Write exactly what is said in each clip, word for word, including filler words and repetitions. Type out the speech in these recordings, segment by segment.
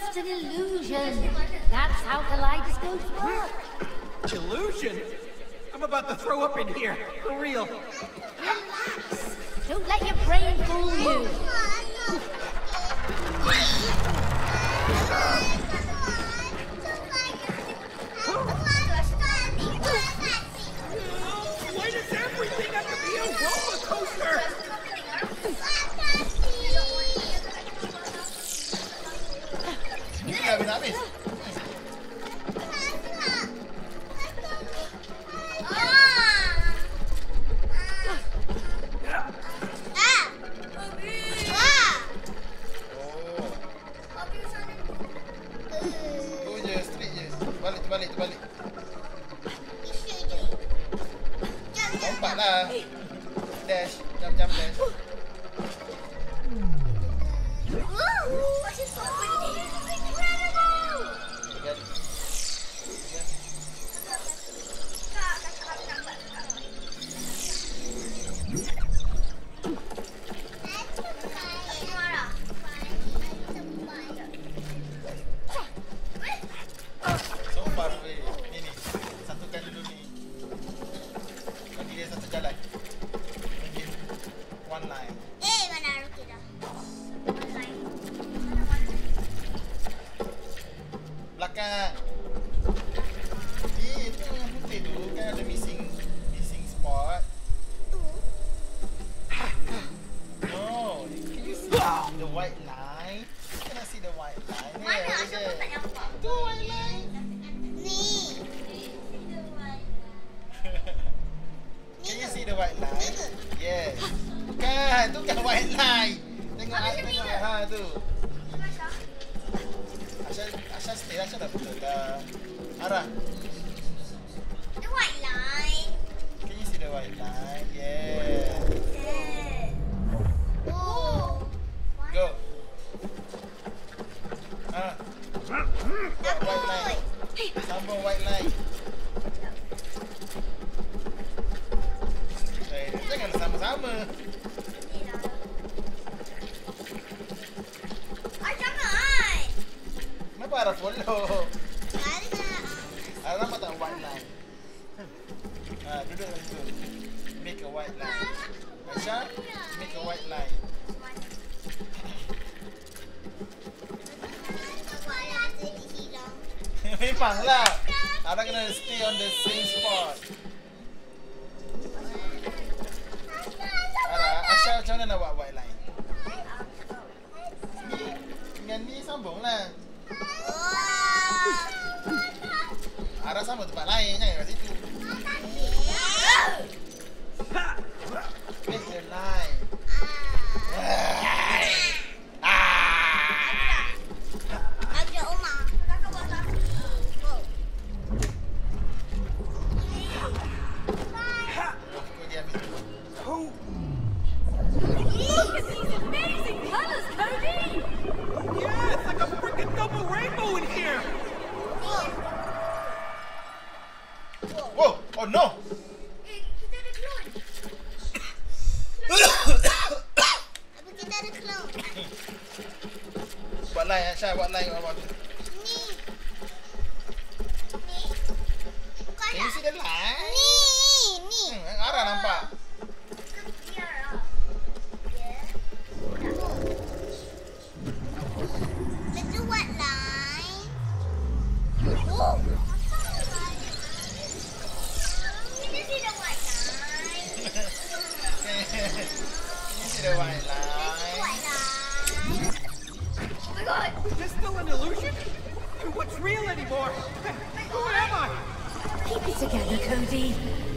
just an illusion. That's how kaleidoscopes work. Illusion? I'm about to throw up in here, for real. Relax. Don't let your brain fool you. Why does everything have to be a roller coaster? Ini dah habis-habis. Terbalik, terbalik. Lompat lah. Dash, jump, jump, dash. Belakang. Ni tu yang putih tu kan ada missing missing spot. No, can you see the white line? Can I see the white line? Mana? Asal kau tak nampak? Tu white line. Ni. Can you see the white line? Yes. Bukan, tu kan white line. Tengok tengok ha tu. Asal asal stay asal dah betul dah. Arah. The white line. Can you see the white line? Yeah. Yeah. Oh. Go. Ah. White line. Sambung white line. Eh, jangan sama-sama. Ah, jangan. Kenapa Arah follow? Ada. Arah nampak tak white line? Ah, duduk dalam situ. Make a white line. Aisyah, make a white line. Memanglah. Arah kena stay on the same spot. Arah, Aisyah macam mana nak buat white line? Ni, dengan ni sambung lah. Arah sama tempat lain, jangan kat situ. Make the line. Ada Oma. Kakak buat apa? Kau dia habis tu. Look at these amazing colors, Cody! Yeah, it's like a freaking double rainbow in here. Whoa! Oh no! Eh, kita ada clone. Apa kita ada clone? Buat line, Aisyah, buat line kat bawah tu. Ni. Ni. Bukan Can you see the line? Ni. Ni. Hmm, Arah nampak. Biar lah. Ya. Itu white line. Oh. Can you see the white line? Can you see the white line? White line. Oh my god. Is this still an illusion? What's real anymore? Who am I? Keep it together, Cody.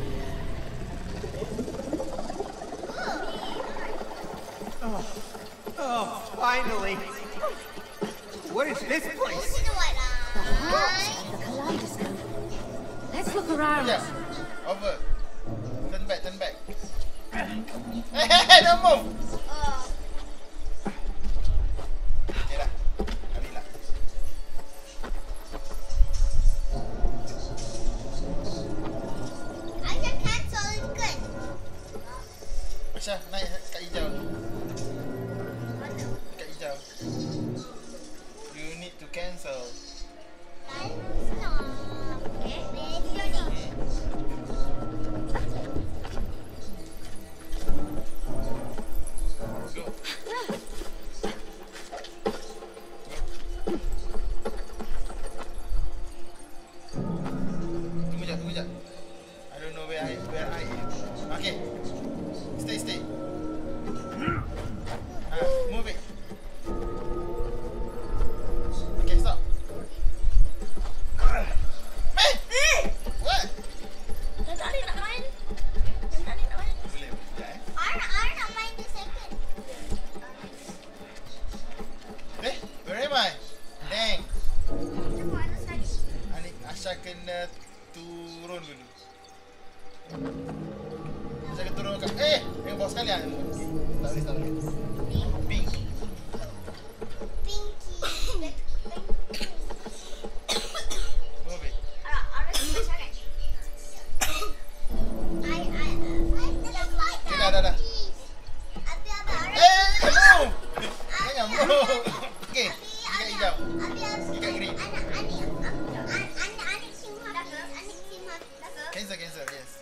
Oh, oh, finally. What is this Can you place? see the white line? The kaleidoscope. Let's look around. Yeah. Over. Turn back, turn back. Hey, hey, hey, don't move! Oh. Okay dah. Habis lah. Aisyah cancel kan? Aisyah, naik kat hijau tu. Mana? Kat hijau. You need to cancel. Aisyah kena turun dulu. Aisyah kena turun kat. Eh, yang bawah sekalian. Tak boleh, tak boleh. Pink. Pinky. Move it. Alright, alright, kita cakap. I, I, I, dalam white Okay, dah, dah, dah. Abi, abi, alright. Eh, move! Jangan move. Okay, ikat hijau. Abi, abi. Ikat green. Anak, anik. Anak, anik simhan. Anik simhan. Dah ke? Cancel, cancel, yes.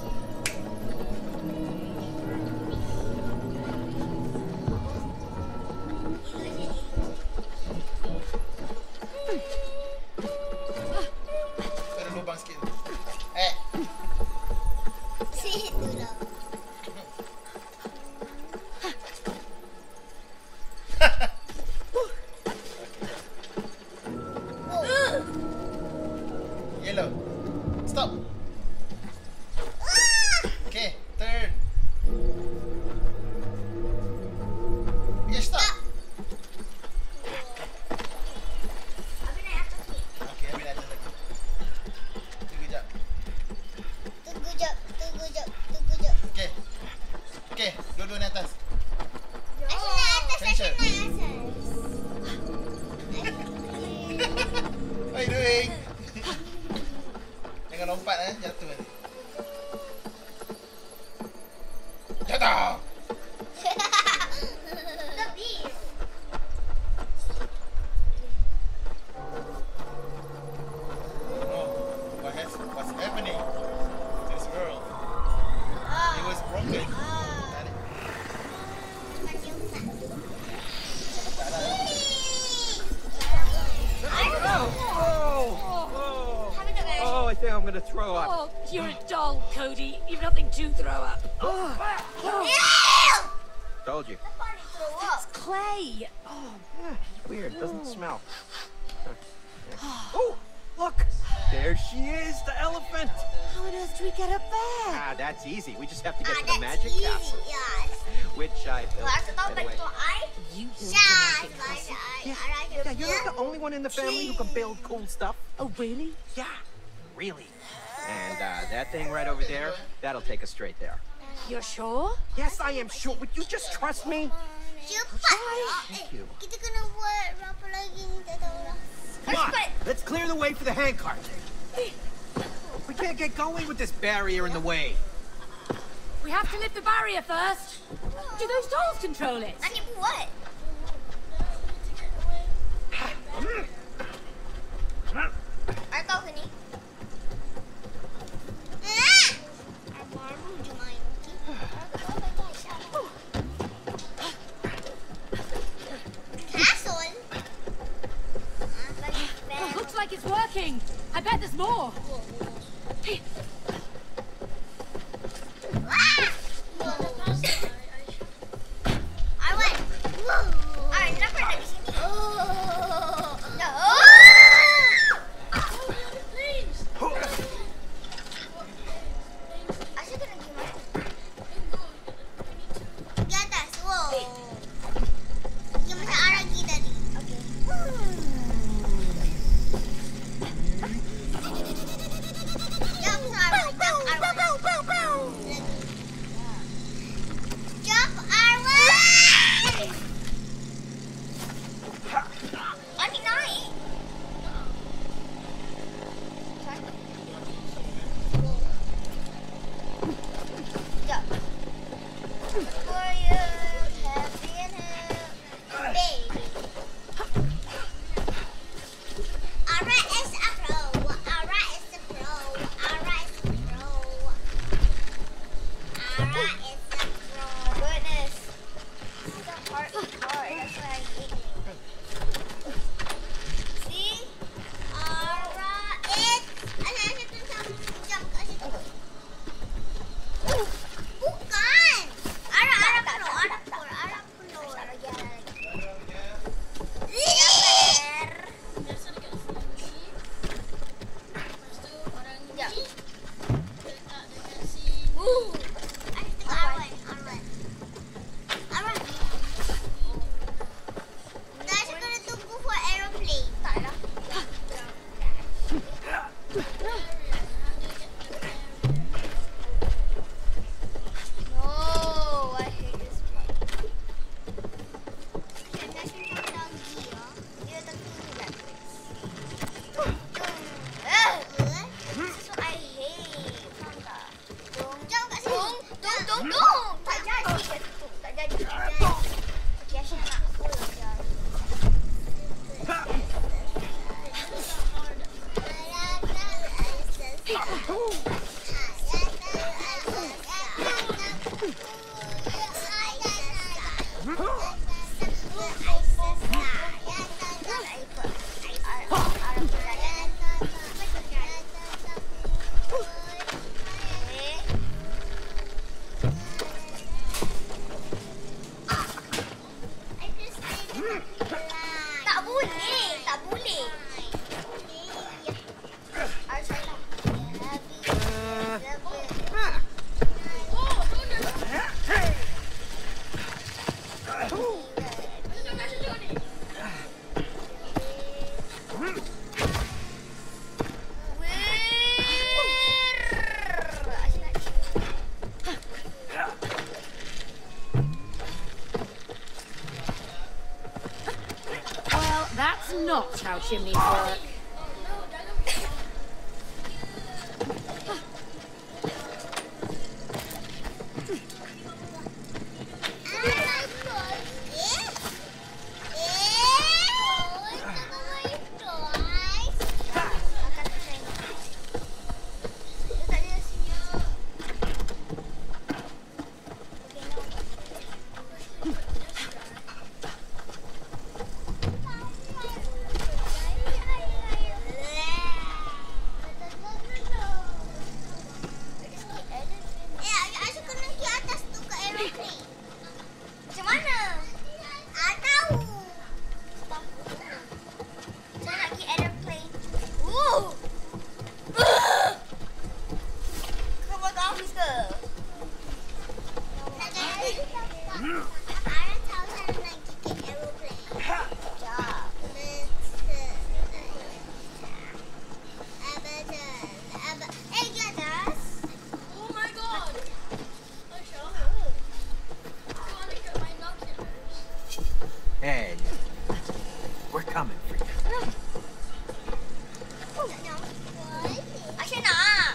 Ada lubang sikit. Eh, Situ lah. yellow. Stop. Okay, turn. Okay, stop. Abi naik atas ni. Okay, ambil atas lagi. Tunggu jap. Tunggu jap, tunggu jap, tunggu jap. Okay. Okay, dua-dua naik atas. Aisyah naik atas, Aisyah. Aisyah naik atas. What are you doing? Jangan lompat eh, jatuh nanti. Jatuh! Lebih. Oh, what has, what's happening to this world? It was broken. Tarik. Tak ada. Oh, Have a look, guys. oh, I think I'm gonna throw up. Oh, you're a doll, Cody. You've nothing to throw up. Told you. It's clay. Oh, yeah, it's weird. Doesn't smell. Oh, look! There she is, the elephant. How on earth do we get up there? Ah, that's easy. We just have to get Ah, to the that's magic easy, castle, yes. which I built. Well, aku tahu by the way. bentuk I. You built Shah, the magic I, castle. I, Yeah, I, yeah, you're not the only one in the family who can build cool stuff. Oh, really? Yeah, really. And uh, that thing right over there, that'll take us straight there. You're sure? Yes, I am sure. Would you just trust me? Cepat. Thank you. Kita kena buat berapa lagi ni, tak tahu lah. Come on, let's clear the way for the handcart. We can't get going with this barrier in the way. We have to lift the barrier first. Do those dolls control it? Anik buat. I kau ke ni? Ah! I baru je main, okey? Castle? Ah, bagi Oh, bel. looks like it's working. I bet there's more. Hey, I went. Alright, kenapa nak di sini? Oh. Asyik kena pergi mana? Di atas. Wow. Pergi macam arah pergi tadi. Okay. Jump arah. Jump arah. Tak boleh, tak boleh. Well, that's not how chimneys work. Macam mana? Ah, tahu. Saya nak pergi aeroplane. Uh. Kau buat office ke? Ara tahu saya nak pergi aeroplane. Sekejap. Eh, Gladys. Oh my god! Hey, we're coming for you. Asya nak.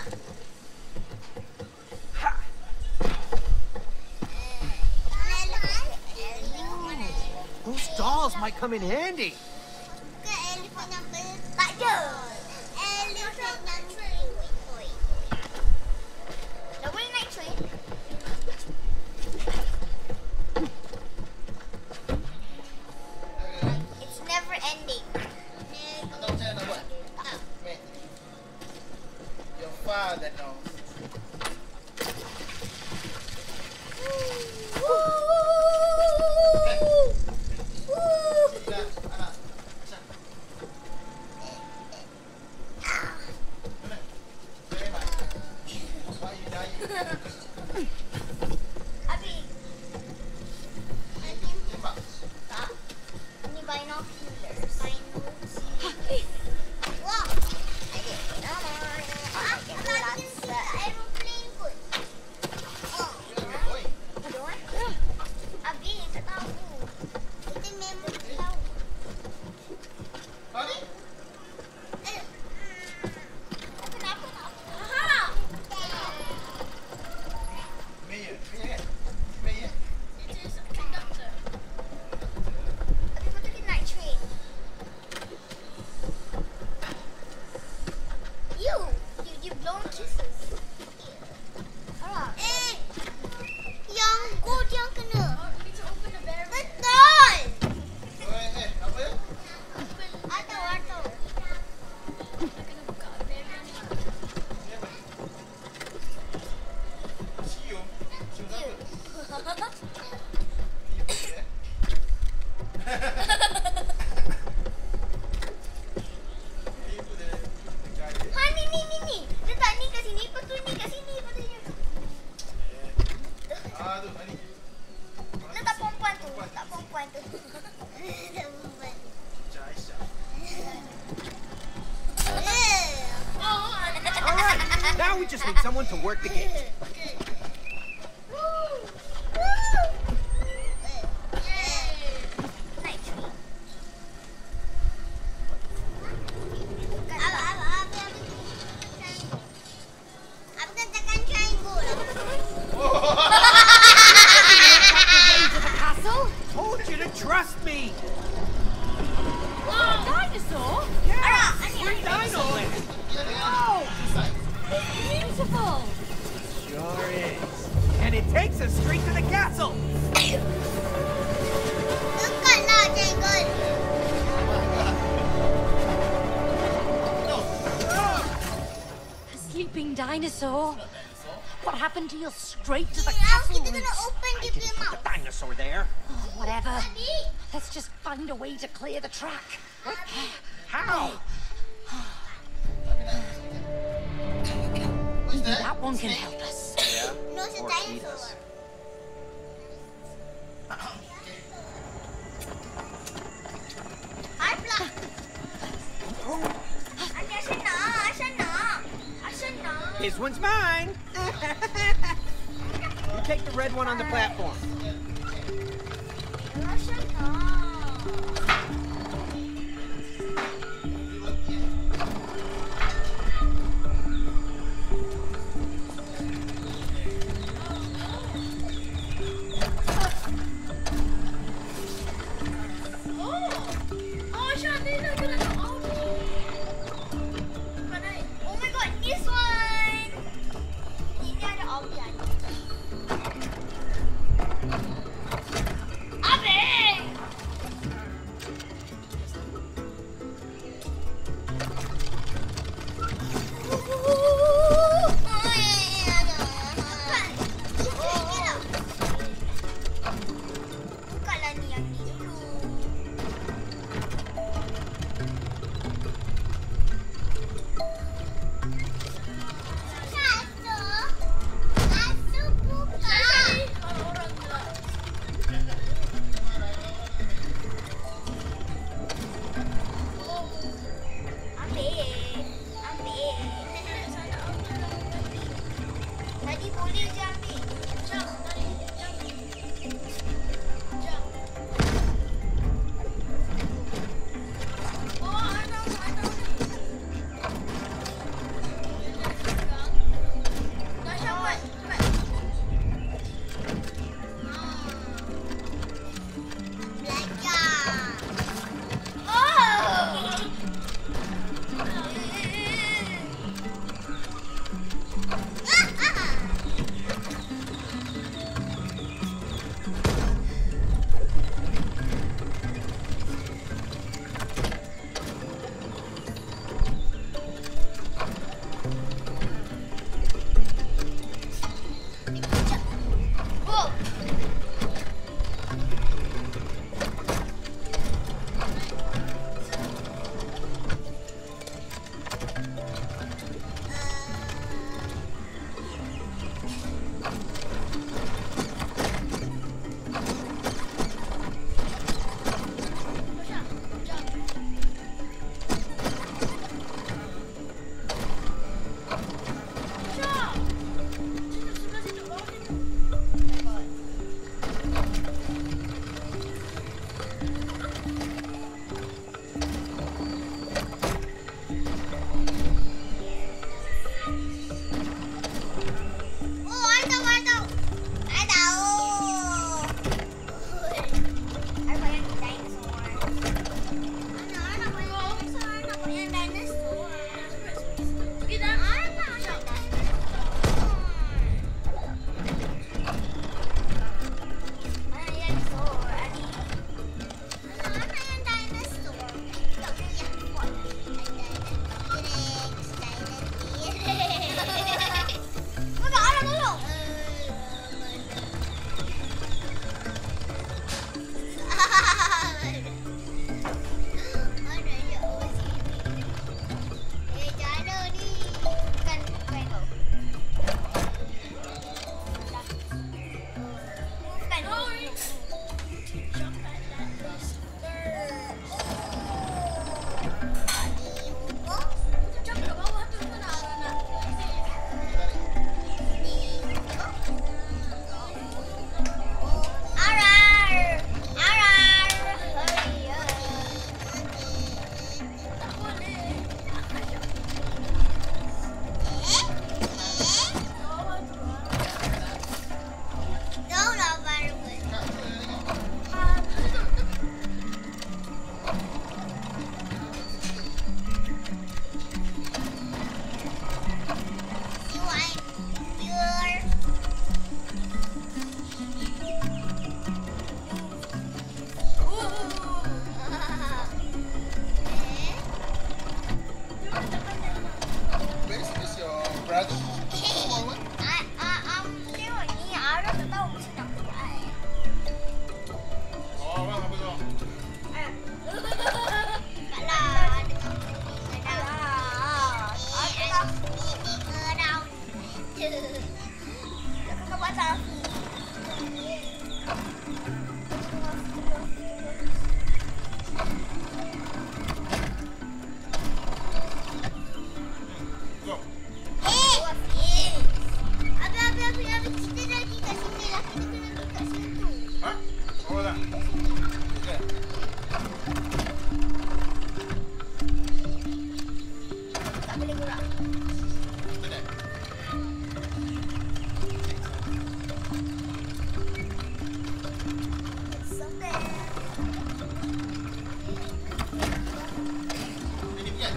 Those dolls might come in handy. Ke elephant yang ber... Tak ada. Elephant yang toy. Dah boleh naik train? It's never ending. Atau macam mana nak buat? Mek. Your father knows. Dah, anak. Asya. Mana? Sulaiman. Why you dying? Abi. Tembak. Tak. Ini binoculars. Binoculars. Wah. Ah, kita aeroplane pun. Oh. Oi. Abi, tak tahu. Kita memang tahu. Kau ni? Eh. Kenapa tak? Aha. Mayor. Mayor kan? Mayor. It is a conductor. Abi, kau tadi naik train. You, you, you blown kisses. Alright. Eh, yang good yang kena. Betul. Oi, eh, apa ya? Atau, atau. Ni apa? Cium. Cium apa? Tiup je, eh? Tiup je, eh? Dekat dia. Ha, ni, ni, ni, ni. Letak ni kat sini, lepas tu ni kat sini, lepas tu ni. Ah, tu, ni. Letak perempuan tu, letak perempuan tu. Aisyah. All right, now we just need someone to work the gate. Naik train. Apa, apa, apa, apa? Triangle. Apa katakan triangle? To the castle? Told you to trust me. Oh, dinosaur? Yeah, Ara, ani, free ani. dino land. Oh! Inside. dinosaur. What happened to your straight to the Now castle kita kena route? open dia punya mouth. Dinosaur there. Oh, whatever. Let's just find a way to clear the track. How? What's Maybe that? that one can help us. Yeah. No, it's a Or eat dinosaur. us. Ay, pula. Ate, asan na? Asan na? Asan na? This one's mine. You take the red one on the platform. Asan na? Oh, siya, din na gula na. Oh my god, this one! Ini ada Albion.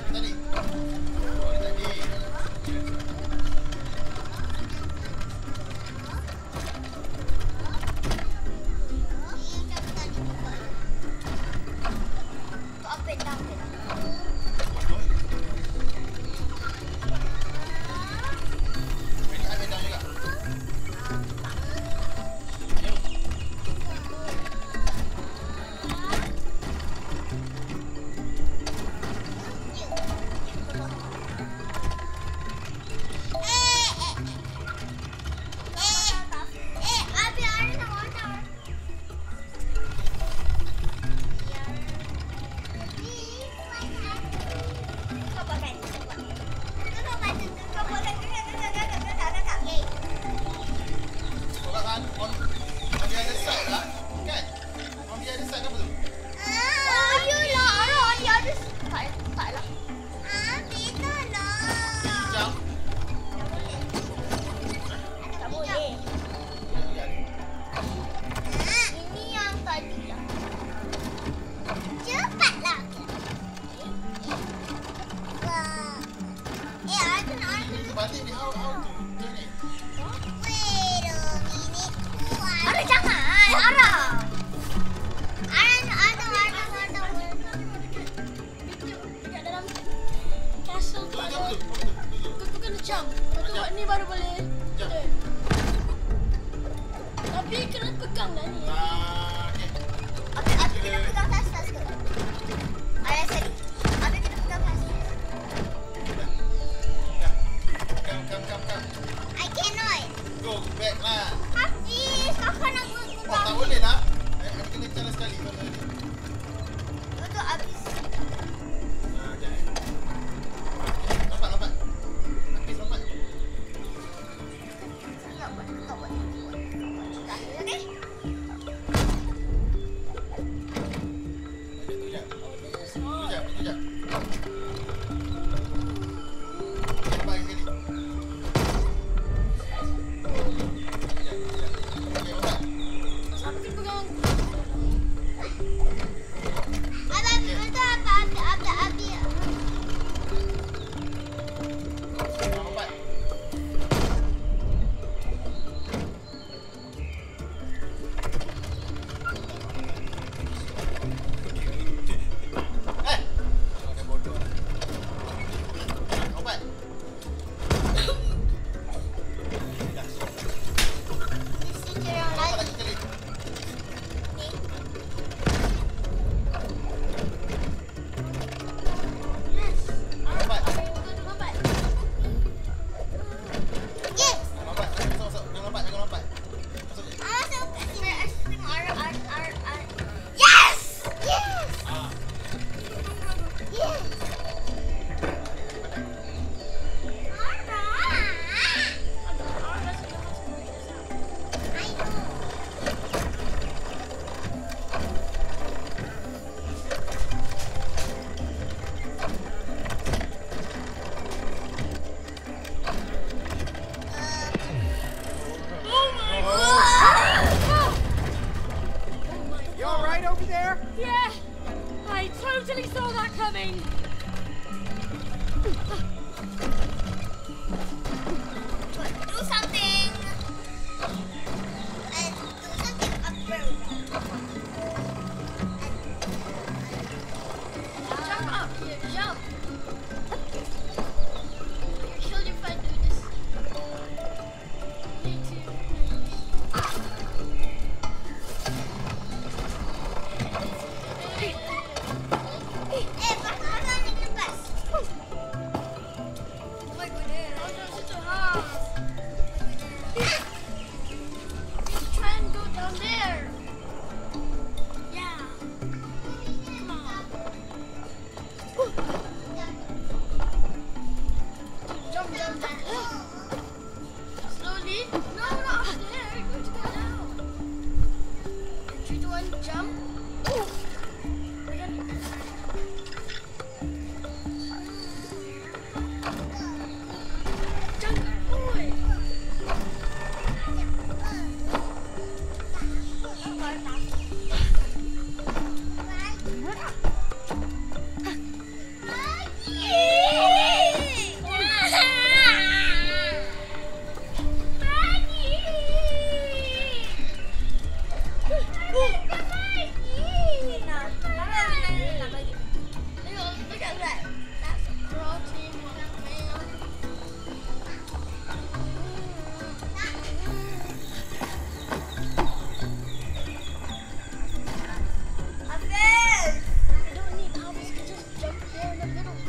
tadi. Oh, dia tadi. Up and down. Ini ada dah juga. Sekolah kan on on the other side lah. Kan? On the other side apa tu? Oh, you lah. Ada on the other side. Tak lah. Ah, beda lah. Jam. Tak boleh. Ini yang tadi lah. Cepatlah. Wah. Eh, ada nak ada. Balik ni how how to turn it. Wait a minute. Ara jangan. Ara. Ara ada ada ada. Dekat dalam castle tu Tu ada. apa tu? Apa tu? Tu, tu. Tu, tu kena jump. Lepas tu buat ni baru boleh. Jump. Betul. Tapi kena pegang lah ni. Ah, okey. Abi abi kena pegang tas-tas ke? Ara sorry. Abi kena pegang tas. Dah. Dah. Come come come come. I cannot. Go back lah. Hafiz, kakak nak buat Oh, tak boleh lah. Eh, ada kena jalan sekali baru boleh. Betul habis. Ah, jap. eh. Lambat lambat. Habis lambat. Tak buat, tak buat. Dah, okey?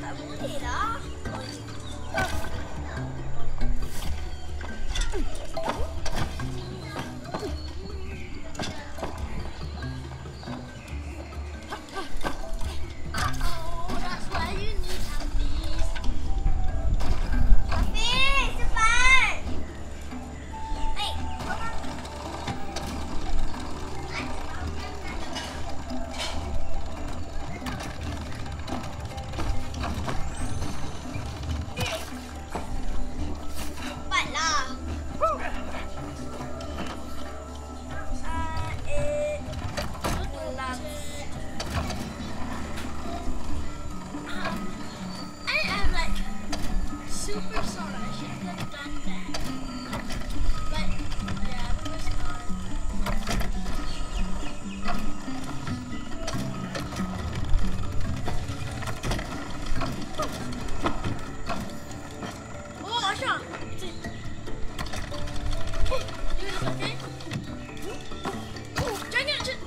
Tak boleh lah. Oh, that's why you need Hafiz. Hafiz, cepat. Hey, cepatlah. Ah, eh, pulang. I am like super sorry. I should have done that. But yeah, it was hard. Oh, Asha. Oh, you okay? Oh, jangan. jangan.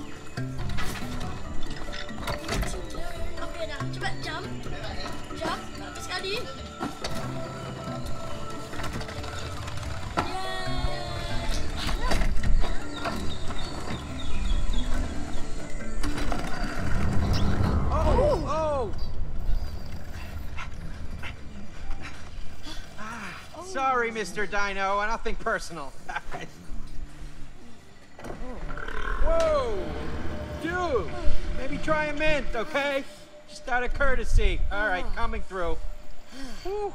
Okay dah, cepat jump. Jump, bagus sekali. Oh! Oh! Ah, sorry, Mister Dino. Nothing personal. Whoa! Dude! Maybe try a mint, okay? Just out of courtesy. All right, coming through. Whew.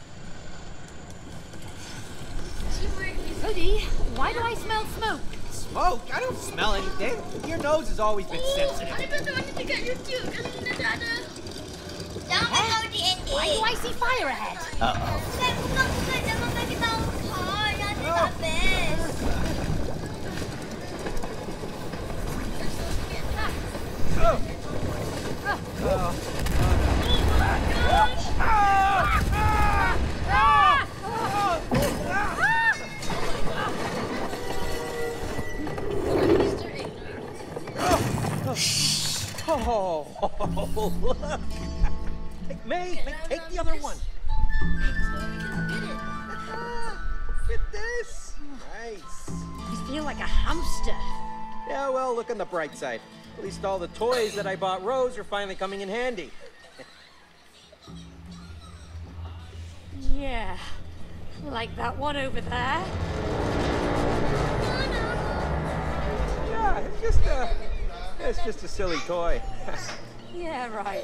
Cody, why do I smell smoke? Smoke? I don't smell anything. Your nose has always been sensitive. Ada betul ada dekat YouTube kan ada ada. Jangan tahu di ending. Why do I see fire ahead? Uh-oh. Bukan bukan bukan jangan bagi tahu kau nanti tak best. Oh. Oh. Oh, look. Hey, May, May, take the other one. Get this. Nice. You feel like a hamster. Yeah, well, look on the bright side. At least all the toys that I bought Rose are finally coming in handy. Yeah, like that one over there. Yeah, it's just a, it's just a silly toy. Yeah, right.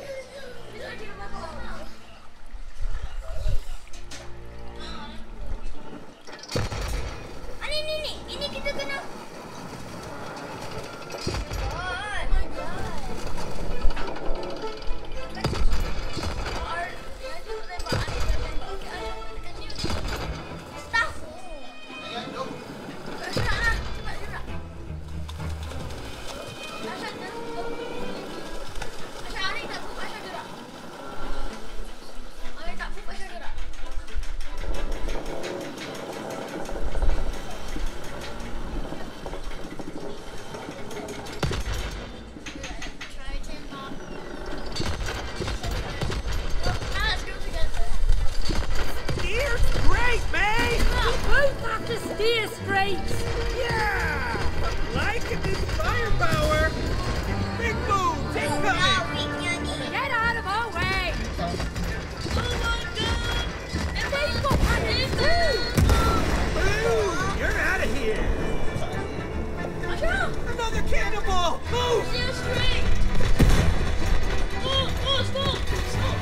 Ah, ni ni ni. Ini kita kena. Steer straight! Yeah! Liking this firepower! Big moves incoming! Get out of our way! Oh my god! And they've got panic too! Blue, you're out of here! Another cannonball! Move! Steer straight! Oh, oh, stop! Stop!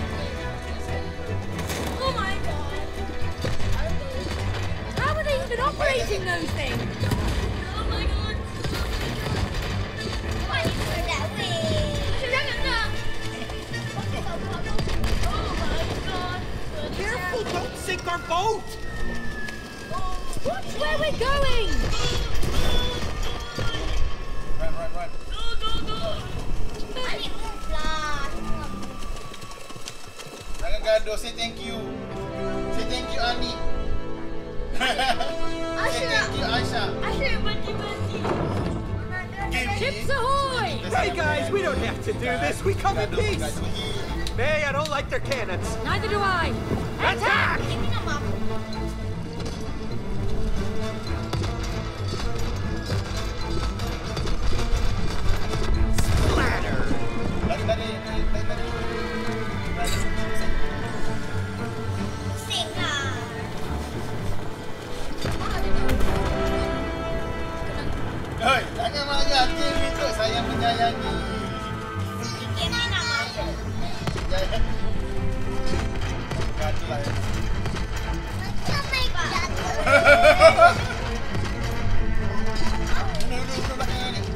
Oh my god! How are they even operating those things? Oh my god! Why did you go that way? Oh my god! Careful, don't sink our boat! Watch where we're going! Run, run, run. Go, go, go! I need move lah. Jangan gaduh, say thank you. Say thank you, Ani. Say thank you, Aisha. Asyik mati-mati. Ships ahoy! Hey guys, we don't have to do this. We come in peace. May, I don't like their cannons. Neither do I. Attack! Hindi na ma'am. Splatter! Lari, lari, lari, lari, lari. Lari, sing. Sing lah. Hei, jangan marah. Game itu saya menyayangi. Game ni nak ma'am. Jangan. Gaduh lah ya. Macam main jatuh. Duduk, duduk, duduk belakang ni.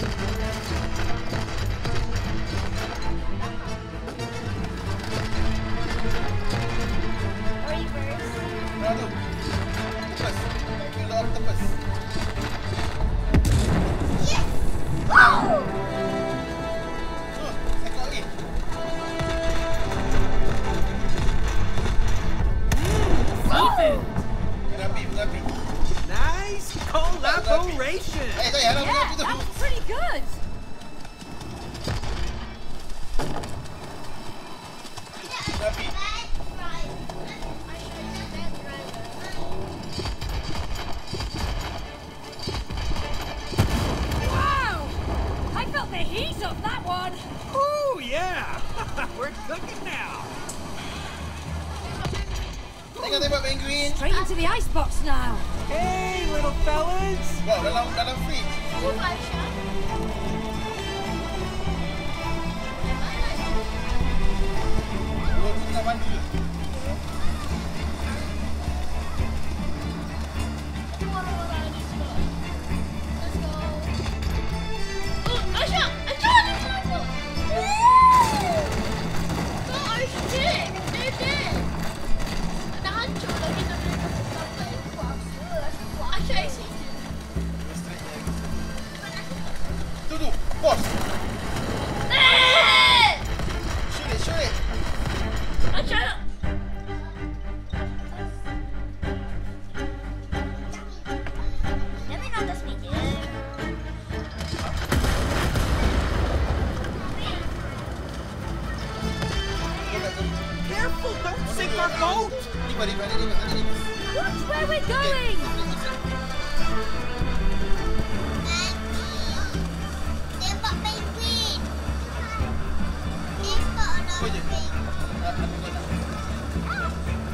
Reverse. Nah tu. Tepes. Kena orang tepes. Yes. Wow. Oh, ekor lagi. Seafood. Berapi, berapi. Nice collaboration! Eh, tak payah lah Yeah, berapi tu. that was pretty good. Berapi. Wow! I felt the heat of that one. Oh, yeah! We're cooking now! Tengok tembak penguin. Straight into the icebox now. Hey, little fellas! Wow, dalam dalam fridge. Oh, tu tengah mandi. Tu tu, bos. Shoot it, shoot it. Let me know this weekend. Careful, don't sink our boat! Lipat, lipat, lipat, lipat, lipat. Watch where we're going. Tembak penguin. Tembak anak Kau je. penguin. Ah, aku kau nak.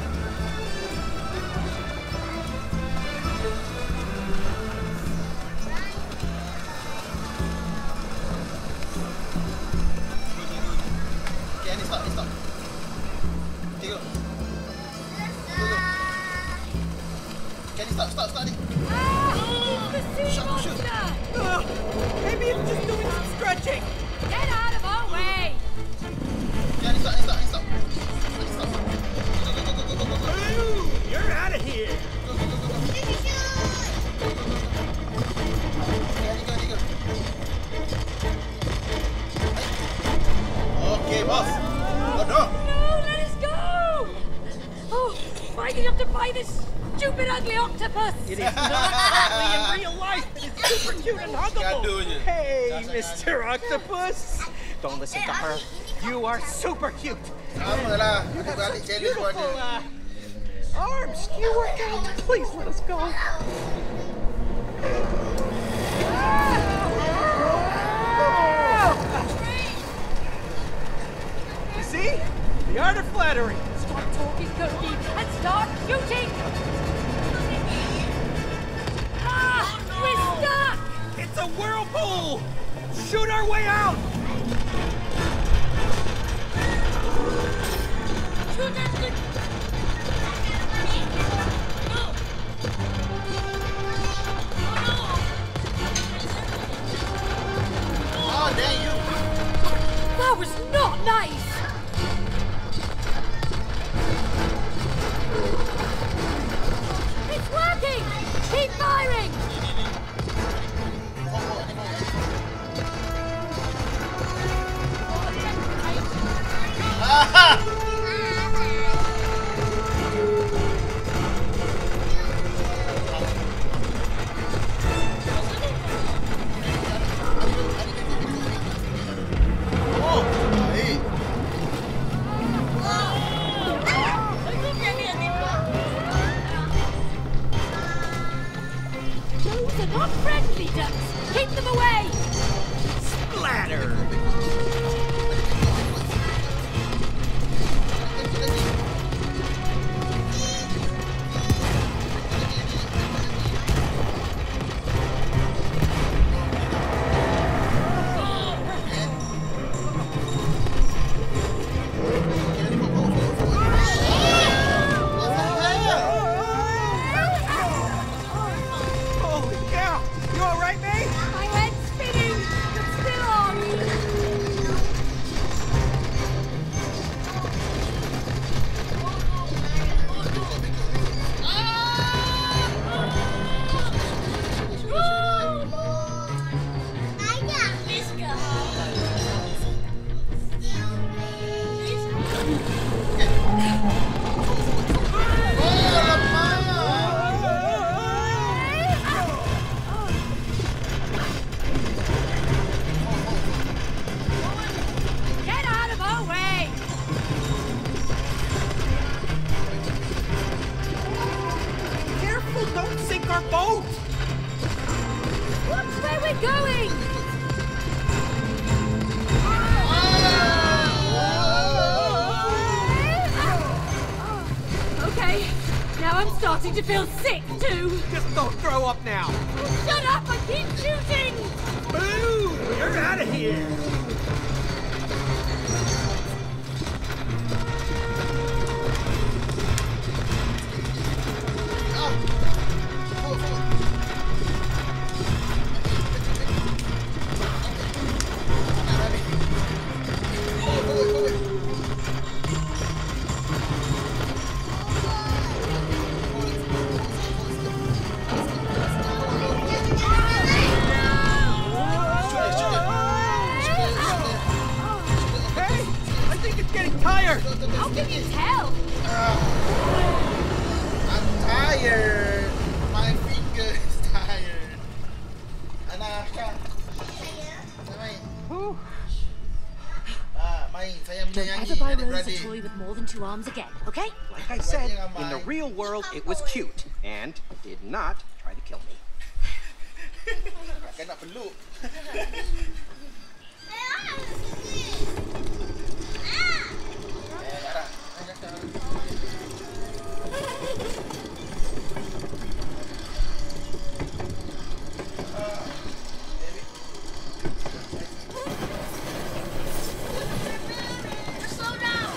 Okay, ni stop, ni stop. Okay, go. Go, go. Okay, ni stop, stop, stop ni. Ah, the sea Shoot, shoot. monster. Ugh, maybe it's just doing some stretching. Get out of our way. Okay, ni stop, ni stop, ni stop. Ni stop. Go, go, go, go, go, go, go. Ooh, you're out of here! Go, go, go, go, go. Okay, ni go, ni go. Okay, boss. Oh, no. No, let us go. Oh, finding up to buy this stupid, ugly octopus. It is not ugly in real life. It is super cute and huggable. Gaduhnya. Hey, Mister Octopus. Don't listen to her. You are super cute. Sama lah. Aku balik challenge buat Beautiful dia. uh, arms. You work out. Please let us go. You see? The art of flattery. Stop talking, Cookie, and start shooting. Ah, we're stuck. It's a whirlpool. Shoot our way out. Shoot at the... Oh, damn you. That was not nice. It's working. Keep firing. Aha! our boat! Watch where we're going! Okay, now I'm starting to feel sick too. Just don't throw up now! Shut up! I keep shooting! Boo! You're out of here! How can you tell? Uh, I'm tired. My finger is tired. Anaka. Whew. Ah, main. Saya Don't menyayangi ever buy Rose a adik-beradik. toy with more than two arms again, okay? Like I said, in the real world, it was cute and did not try to kill me. Kan nak peluk. Slow down.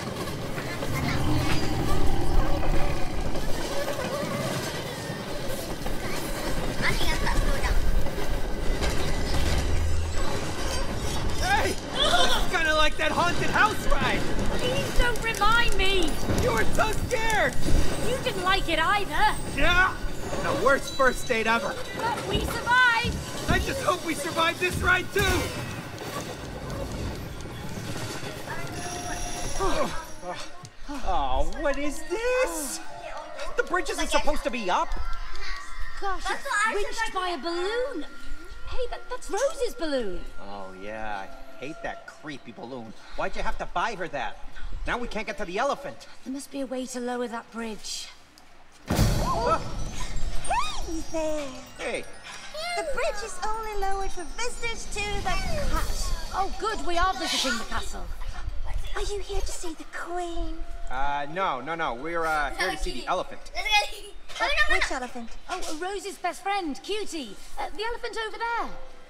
Ani yang tak slow down. Hey! It's kind of like that haunted house ride! Please don't remind me! You were so scared! You didn't like it either! Yeah! The worst first date ever. But we survived! I just hope we survive this ride too! Oh, what is this? The bridge isn't supposed to be up. Gosh, That's what I it's said reached like by a that. balloon! Hey, that, that's Rose's balloon! Oh, yeah. I hate that creepy balloon. Why'd you have to buy her that? Now we can't get to the elephant. There must be a way to lower that bridge. Ah, Hey there! hey, The bridge is only lowered for visitors to the castle. Oh, good, we are visiting the castle. Are you here to see the queen? uh, no, no, no. We're, uh, here to see the elephant. Uh, which elephant? Oh, Rose's best friend, Cutie. Uh, the elephant over there.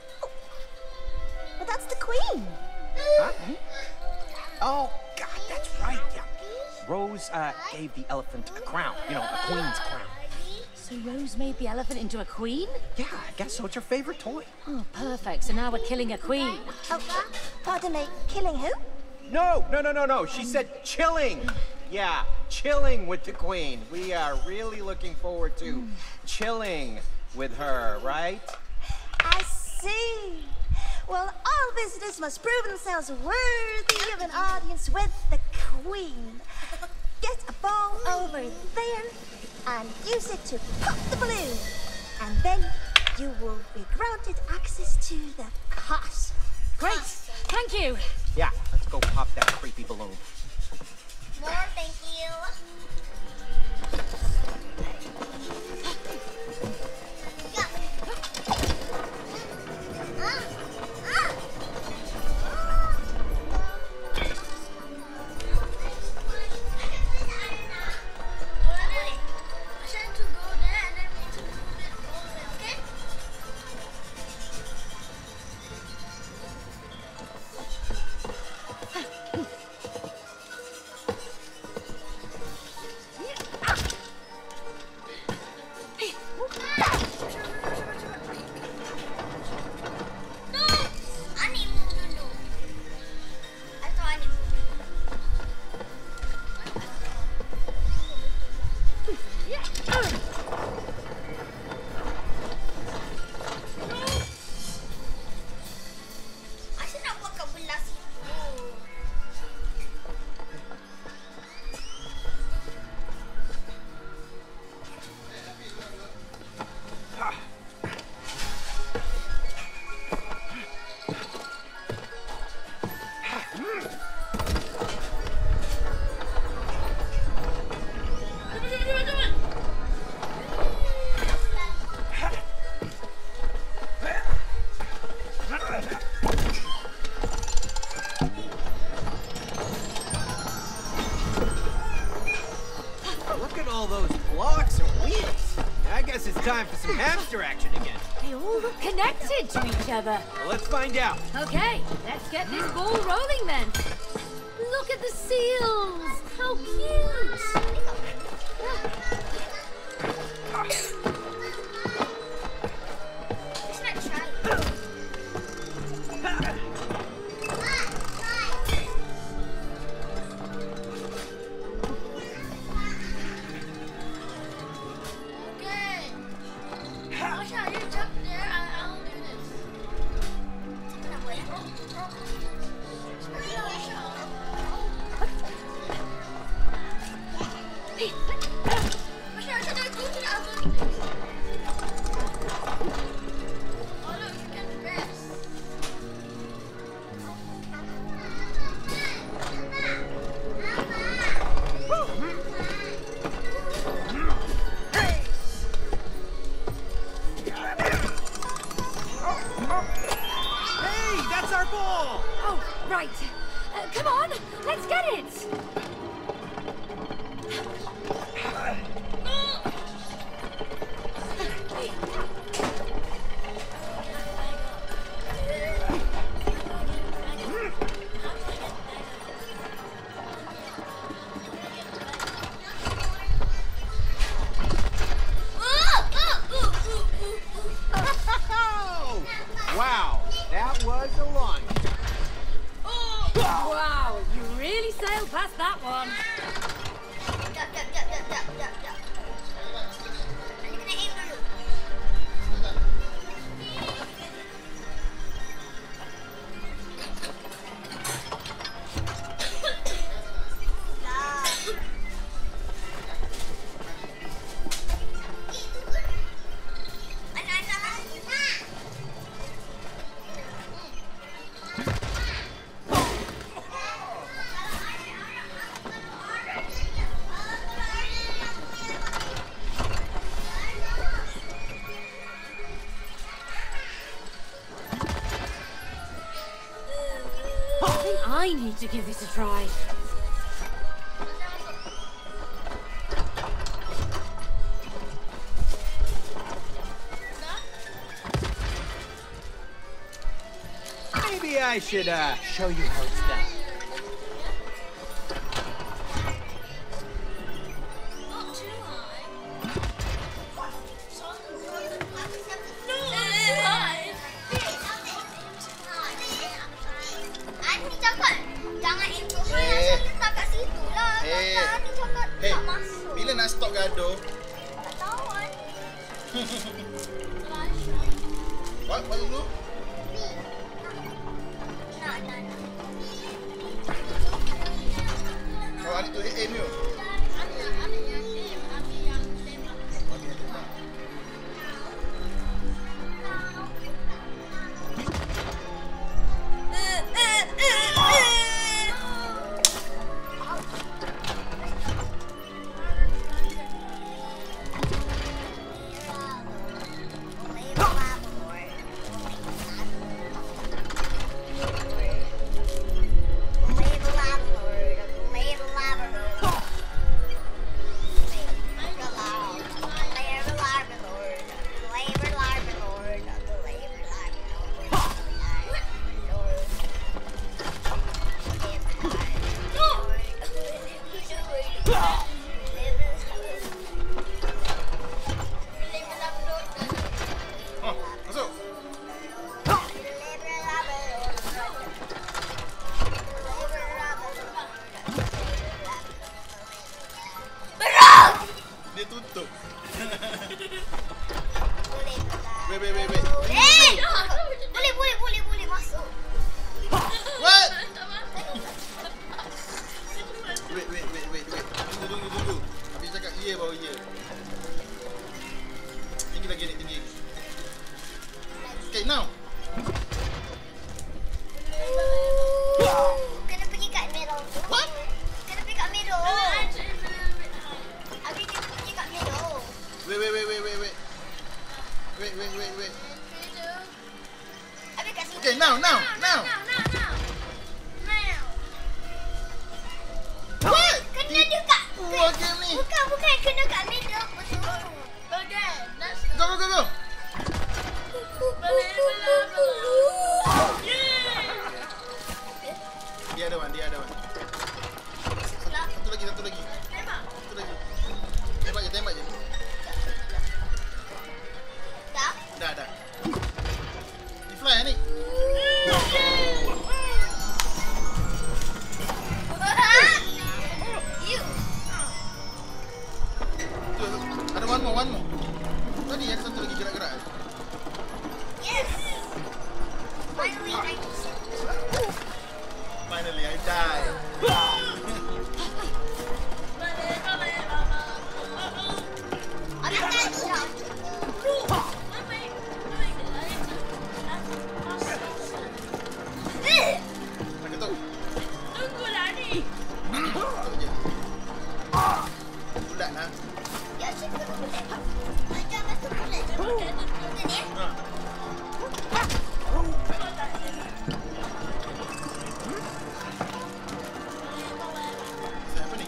Well, that's the queen. Huh? Oh, God, that's right, yeah. Rose, uh, gave the elephant a crown. You know, a queen's crown. So Rose made the elephant into a queen? Yeah, I guess so. It's your favorite toy. Oh, perfect. So now we're killing a queen. Oh, pardon me, killing who? No, no, no, no, no. She said chilling. Yeah, chilling with the queen. We are really looking forward to chilling with her, right? I see. Well, all visitors must prove themselves worthy of an audience with the queen. Get a ball over there and use it to pop the balloon. And then you will be granted access to the castle. Great. Thank you. Yeah, let's go pop that creepy balloon. More, thank you. Yeah. Ah, ah. I said to go there and then we need to move it over, okay? all those blocks are wheels. I guess it's time for some hamster action again. They all look connected to each other. Well, let's find out. Okay, let's get this ball rolling then. Look at the seals. How cute. It's not trying. Hey, that's our ball! Oh, right. Uh, come on, let's get it. Wow, that was a launch. Wow, you really sailed past that one. Jap, jap, jap, jap, jap, jap, jap. Ini kena aim dulu. I need to give this a try. Maybe I should uh, show you how it's done. Ani cakap jangan aim tu hal, asal letak kat situ lah. Hey. Ani cakap Hey, tak masuk. bila nak stop gaduh? Tak tahu kan. What? What dulu? Nak, nak, nak. Oh, I need to aim you. Oh, masuk. Dia tutup. Wait, wait, wait, wait. Eh! Boleh, boleh, boleh, boleh masuk. What? Wait, wait, wait, wait, wait. Tunggu, tunggu, tunggu. Habis cakap ya baru ya. Tinggi lagi ni, tinggi. Okay, now. Kena pergi kat middle tu. What? Kena pergi kat middle. Habis kena pergi kat middle. Wait, wait, wait, wait, wait, wait. Wait, wait, wait, wait. Habis kat situ. Okay, now, now, now. What? Kena dekat. Wah, game ni. Bukan, bukan. kena kat middle. Betul. Okay, let's Go, go, go, go. Boleh, boleh, boleh. Dia ada one, dia ada one. Satu lagi, satu lagi. Tembak. Satu lagi. Tembak je, tembak je. Dah? Dah, dah. Ni fly ni. You. Tu, ada one more, one more. Tadi ada satu lagi gerak-gerak. Yes. Finally, I Finally, I die. Boleh, boleh, mama. Abi tak ada. Nak ketuk. Tunggu lah ni. Ketuk je. Bulat lah. Ya, cukup. Macam masuk bulat. Bukan ni? Ha. Siapa ni?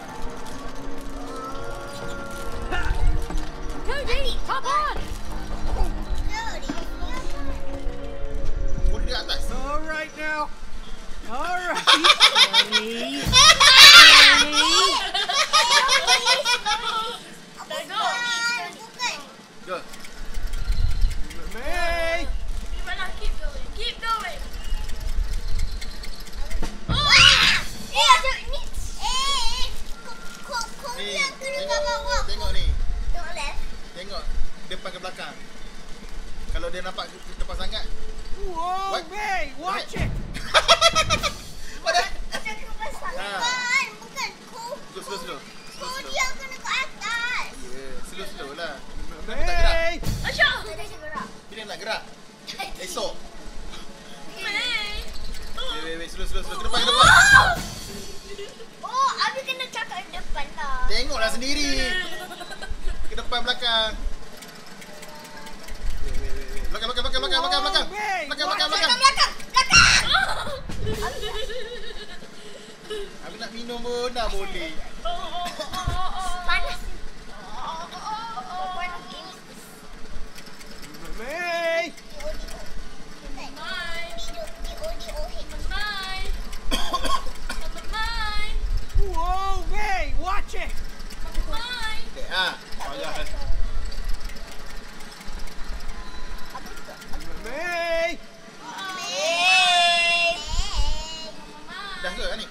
Cody, hop on. Sorry. Oh, dia atas. All right now. All right. Steady. Bukan. Bukan. Go. May. Gimana? Keep going. Keep going. Wah! Eh, ada ni. Eh, kau kau kau Ni, yang kena kat tengok, bawah. tengok ni. Tengok left. Tengok depan ke belakang. Kalau dia nampak ke depan sangat. Whoa, What? May, watch it. What? Macam kemas Ha. Bukan, bukan. Kau Slow, slow, slow. Slow, kau slow. yang kena kat atas. Yeah, slow, slow lah. Kenapa tak gerak? May. Asya. Ada gerak. Bila nak gerak? Esok. May. Wait, wait, wait. Slow, slow, slow. Ke depan, ke depan. Oh, Abi kena cakap depan lah. Tengoklah sendiri. Ke depan, belakang. Wait, wait, wait, wait. Belakang, belakang, belakang, belakang, belakang, belakang. May, Belakang, belakang, watch belakang. Belakang, belakang. Aku nak minum pun dah boleh. Panas. What game is this? May. Mine. D O D O H. Mine. Mine. Whoa, May, watch it. Mine. Okay, ah. Payah eh. Apa tu? May. May. Dah ke ni?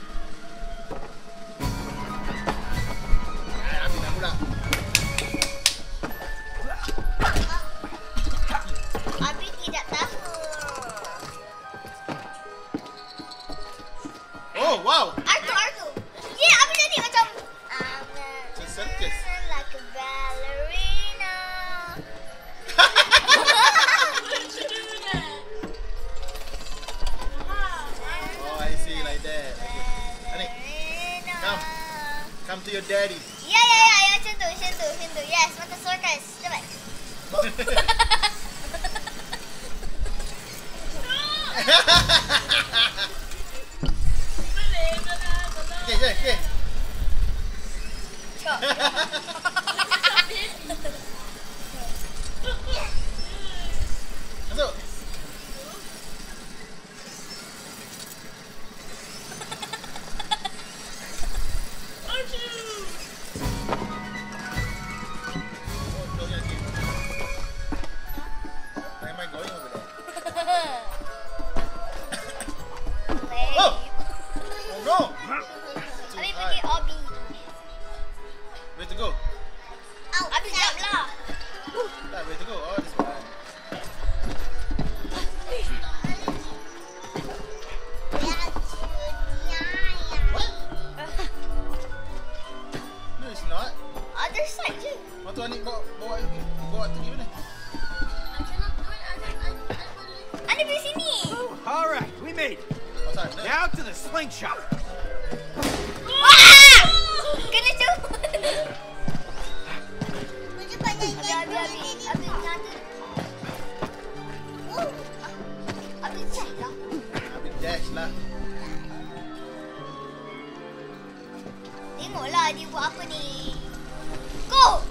Ah, habis dah pula. Abi tidak tahu. Oh, wow. Artu, Artu. Yeah, Abi jadi macam I'm Macam circus. like a ballerina. Oh, I see like that. Okay. Ani, come. Come to your daddy. Ya, ya, ya, ya, macam tu, macam tu, macam tu. Yes, macam circus. Cepat. Okay, okay, okay. Cok. Masuk. Oh, doornya lagi. Where am I going over there? Wait. Oh! Oh no! Too Abi high. pergi Obi. Where to go? Abi jap lah. Tak, where to go? Oh, this one. No, it's not. Other side je. Lepas tu Anik bawa, bawa, bawa tu pergi mana? Ani pergi sini. All right, we made it. Oh, sana. Now to the slingshot. Wah! Kena cuba. Abi, Abi, Abi. Abi, nanti. Oh. Abi, cek lah. Habis dash lah. Tengoklah dia buat apa ni. Go!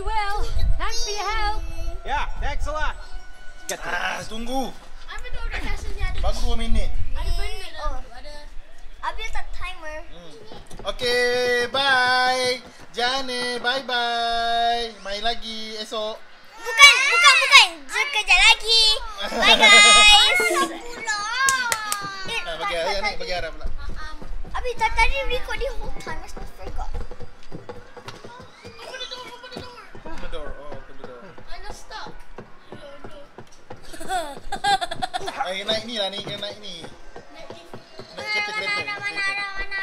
you will. Thanks for your help. Yeah, thanks a lot. Let's get to Ah, it. tunggu. Apa tu kat kasut ni ada? Baru dua minit. Ada benda dah. Ada. Abi letak timer. Hmm. Okay, bye. Jane, bye-bye. Main lagi esok. Bukan, bukan, bukan. Sekejap lagi. Bye guys. Nah, bagi Arah ni, bagi Arah pula. Abi tak tadi record di whole time. I still forgot. Open the door. Oh, open the door. I'm not stuck. Eh, naik ni lah ni, kena naik ni. Naik kereta-kereta. Mana, mana, mana, mana.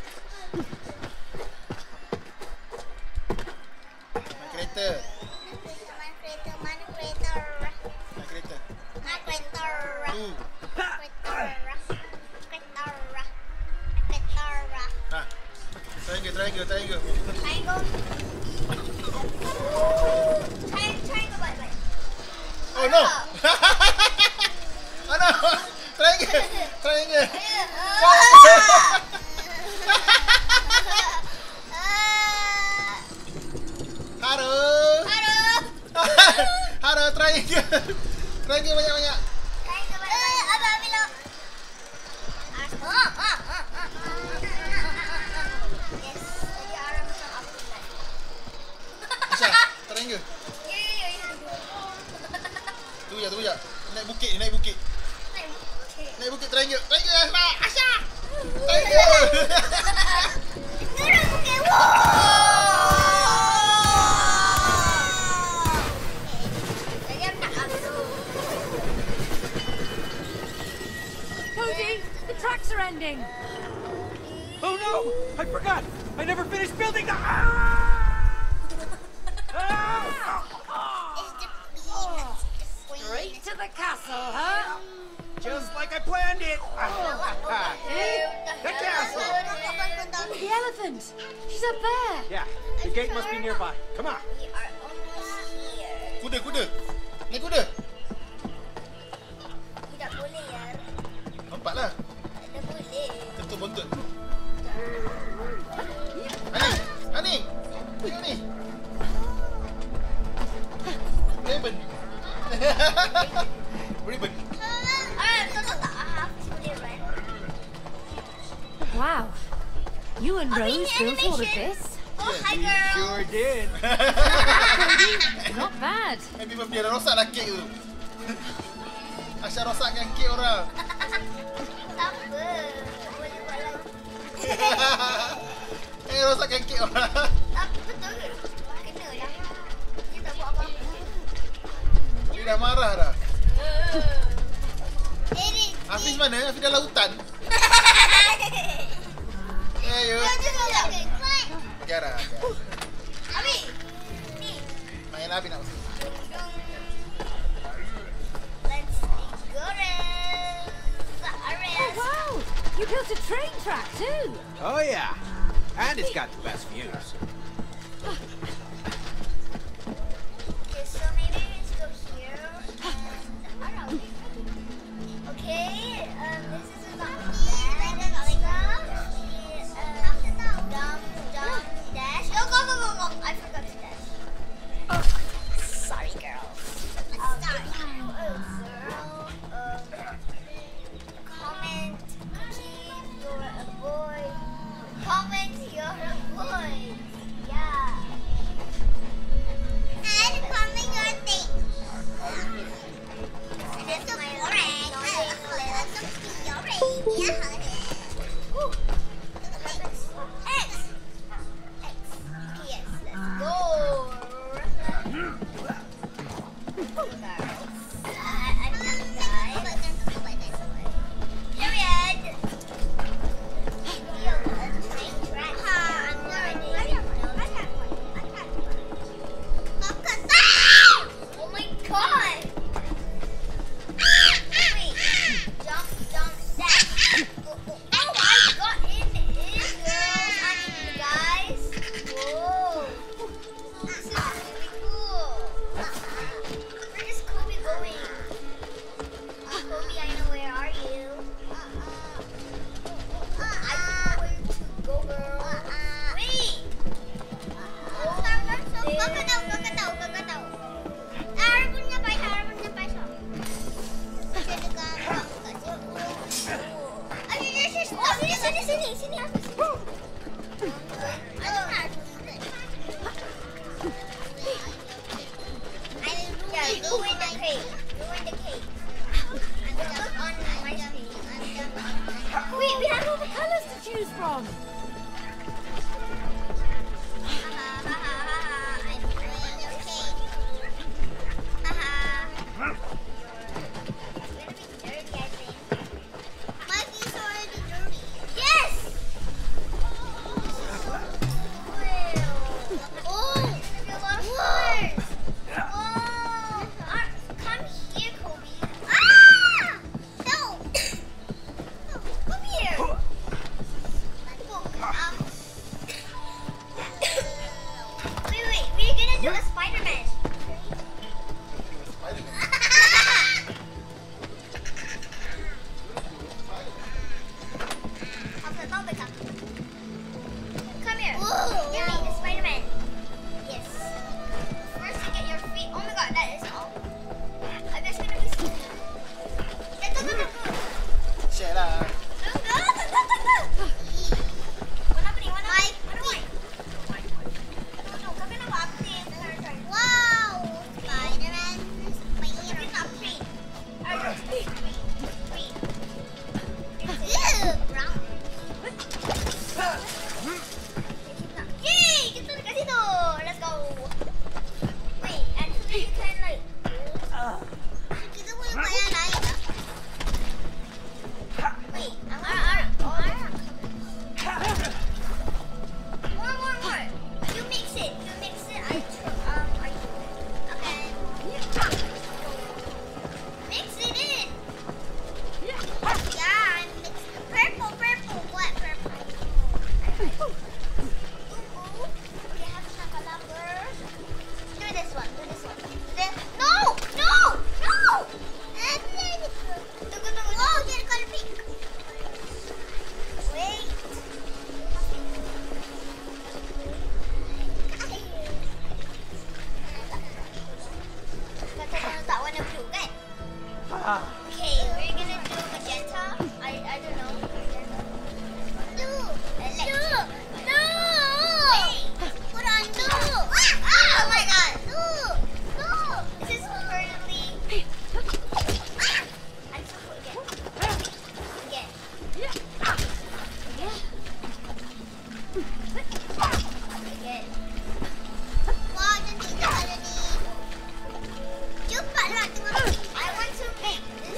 Naik kereta. Mana kereta, mana kereta. Naik kereta. Mana kereta. Tu. Kereta. Kereta. Kereta. Ha. Triangle, triangle, triangle. Triangle. Triangle, triangle, bye, bye. Oh no. Oh no. Triangle. Triangle. Haro. Haro. Haro, triangle. Triangle banyak-banyak. Triangle, bye, bye. Abang bilang. Ah, ah, ah, ah. Yes, tadi Ara macam aku bilang. Aisyah, triangle. Ya, ya, ya, ya. Tunggu jap, tunggu jap. Naik bukit, naik bukit. Naik bukit. Naik bukit triangle. Triangle, Aisyah. Aisyah. Triangle. Turun bukit. Wow. Tadi aku nak aku. Cody, the tracks are ending. Oh no! I forgot! I never finished building the. Ah! Ah! It's the peanuts. The Straight to the castle, huh? Just like I planned it! Ah, the castle! The elephant. She's up there. Yeah, the gate must be nearby. Come on. We are almost here. Kuda, kuda. Naik kuda. Tidak boleh ya. Nampaklah. Tidak boleh. Tentu buntut. Ani, Ani. Tengok ni. Ribbon. Ribbon. Ah, tak tak tak. Ah, boleh run. Wow. You and Oh, Rose ini built all of animation. this. Oh, hi We girl. sure did. Cody, not bad. Happy birthday dah rosak dah kek tu. Aisyah rosakkan kek orang. Tak apa. Boleh buat lagi. Eh, rosakkan kek orang. Tak betul ke? Kena lah. Dia tak buat apa-apa. Dia dah marah dah. Eric. Hafiz mana? Hafiz dalam hutan. Eh, ayo. Dia juga tak. Tiara. Abi. Ni. Main Abi nak masuk. Let's go rest. Oh, Rest. wow. You built a train track too. Oh yeah. And it's got the best views. Okay, so maybe let's go here and around. Okay, um, this is about Dumb, dumb, dash. Oh, go, go, go, go. I forgot to dash. Oh, sorry, girl. Um, sorry. Oh, girl. Um, comment, keep you're a boy. Comment, you're a boy. sini, sini aku sini. I don't have to sit. I yeah, ruin the cake. Ruin the cake. I'm just on my screen. I'm just on my Wait, we have all the colors to choose from. Okay, we're gonna do magenta. I I don't know. No, no, no. Wait, put on no. Ah, oh my God, no, no. This is currently. Ah, I'm so cool again. Again. Again. Wah, nanti dah ada ni. Cepatlah tengah. I want to make this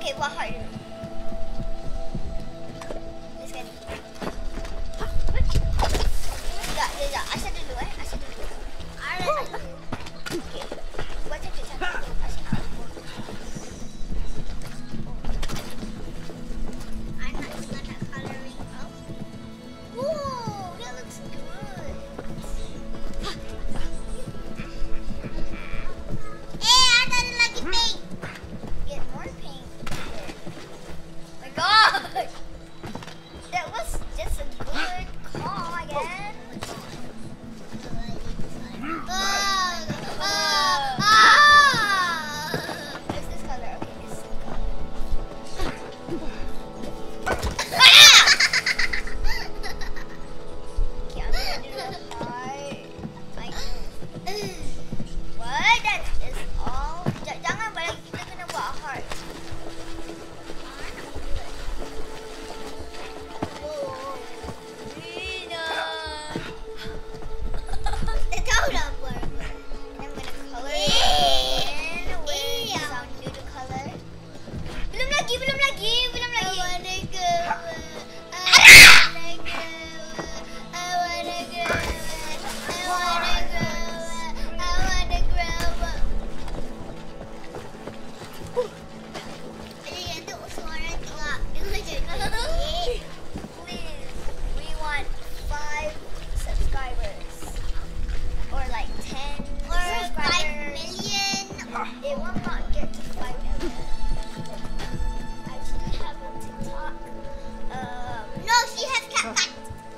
Okay, what heart? Let's get it. Sekejap, sekejap. Asya dulu eh. Asya dulu. Alright. Okay. Buat cakap cantik. Asya. I'm not good at coloring up. Ooh, that looks good. Eh, ada lagi pink. Get more pink. Oh my god. That was just a good call again. Ah, ah, ah. What's this color? Okay, this color. Ah! Okay, I'm gonna do the heart. Like, what? That is all. J- jangan balik, kita kena buat heart. Oh, Rina. Kita udah buat. I'm gonna color it in with some noodle color. Belum lagi, belum lagi, belum lagi. I wanna go. I wanna go. I wanna go. I wanna go. I wanna grow up. Adik itu suara tengah. Dengar je. Please, we want five subscribers. Or like ten or five million. It will not get to five million. I actually have a TikTok. Um, no, she has CapCut.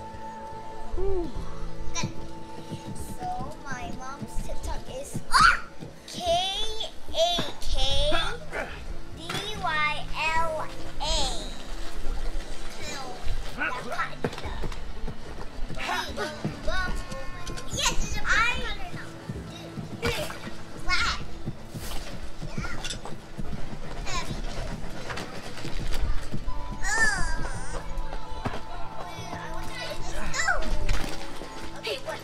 Good. So my mom's TikTok is K A K D Y L A. Yes, it's a I color now. Black. Okay, what?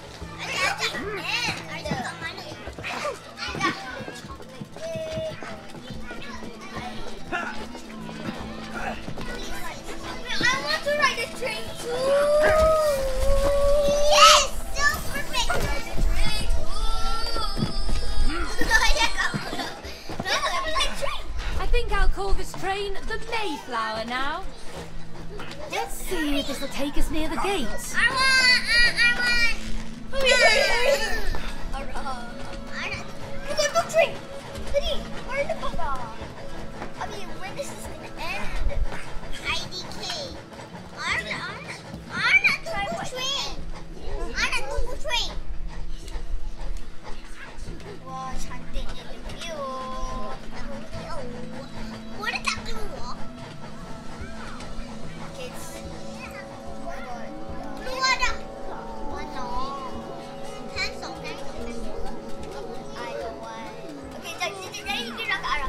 I want to ride the train too. Yes, so perfect. Ride the train too. I think I'll call this train the Mayflower now. Let's see if this will take us near the gates. I want, uh, I want. Look at the train. Tadi, where the fuck? I mean, when this is gonna end? I D K. Arna, Arna, Arna, tunggu train. Arna, tunggu train. Wah, cantiknya the view. Boleh tak keluar? Kids. Oh my god. Keluar dah. Mana? Handsome, handsome. I don't want. Okay, jadi jadi jadi dia nak ke arah.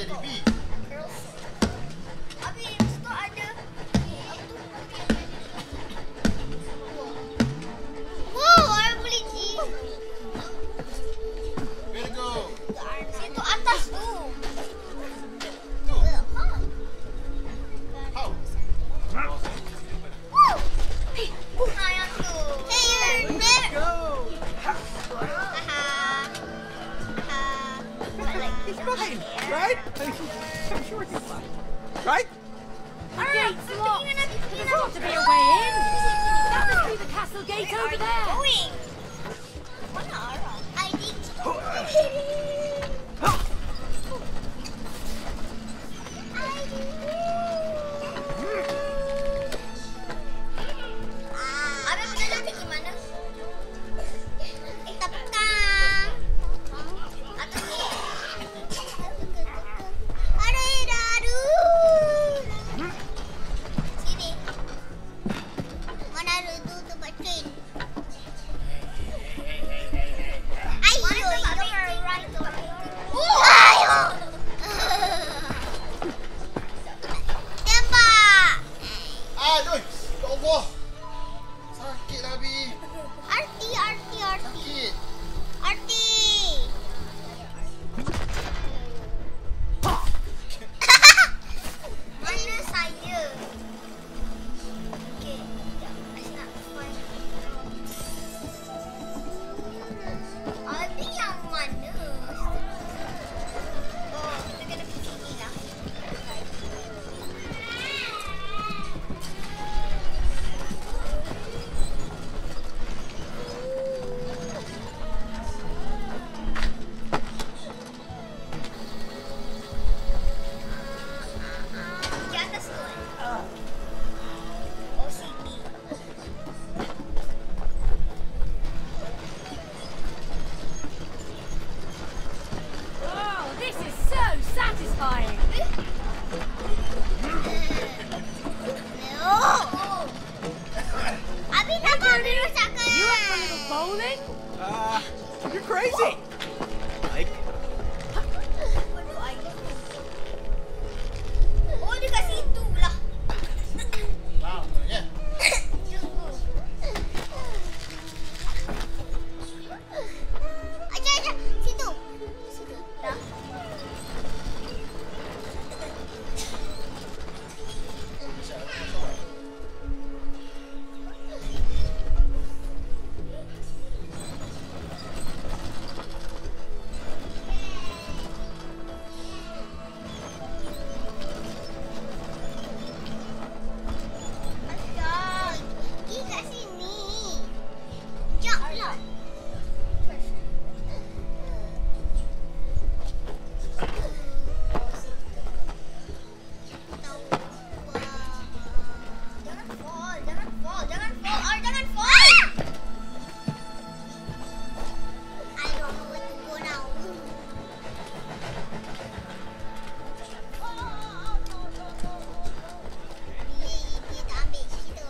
jadi B. Abi, situ ada. Wow, I boleh G. Where to go? Situ atas tu. Tu. Huh? How? Woo! Ah, yang tu. Hey, you're there. Go! Haha. Ah, but like He's fine, right? I'm sure he's fine. Right? The gate's locked. Tingnan natin, tingnan There's got to natin. be a way in. That must be the castle gate Where over are you there. going? Mana arah? I think so. Abi, pernah nanti gimana? Eh, tapkang. Atas ni. Aduh, aduh. Sini. Mana ada tu tempat train? Ayo, you're right. Ayo. Tembak. Aduh, ya Allah. Sakit lah, Bi. Arti, arti, arti. Sakit. Arti. Mana saya? Okay, sekejap. I nak find. Arti yang mana? Oh, kita kena pergi sini lah. Di atas tu kan? Oh, sini. Oh, this is so satisfying. Oh. Abi nak kau merusak ke? You up for a little bowling? Uh, you're crazy. Like, Waduh, air. Oh, dekat situ lah. Wow, ya. Tunggu. Aja, aja. Situ. Situ. Dah. Asyik. Pergi kat sini. Jap lah. Jangan fall, jangan fall, jangan fall, Ar, jangan fall. I don't know where to go now. Oh, no, no, no. Dia, dia tak ambil kita.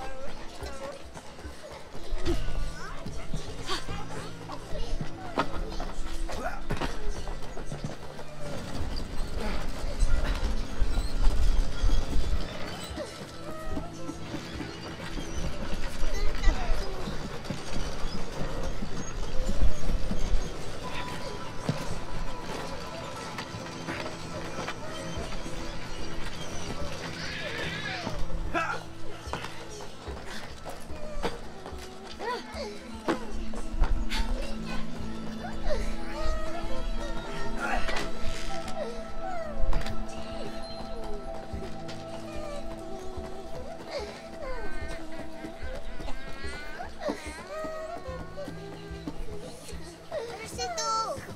Ada situ.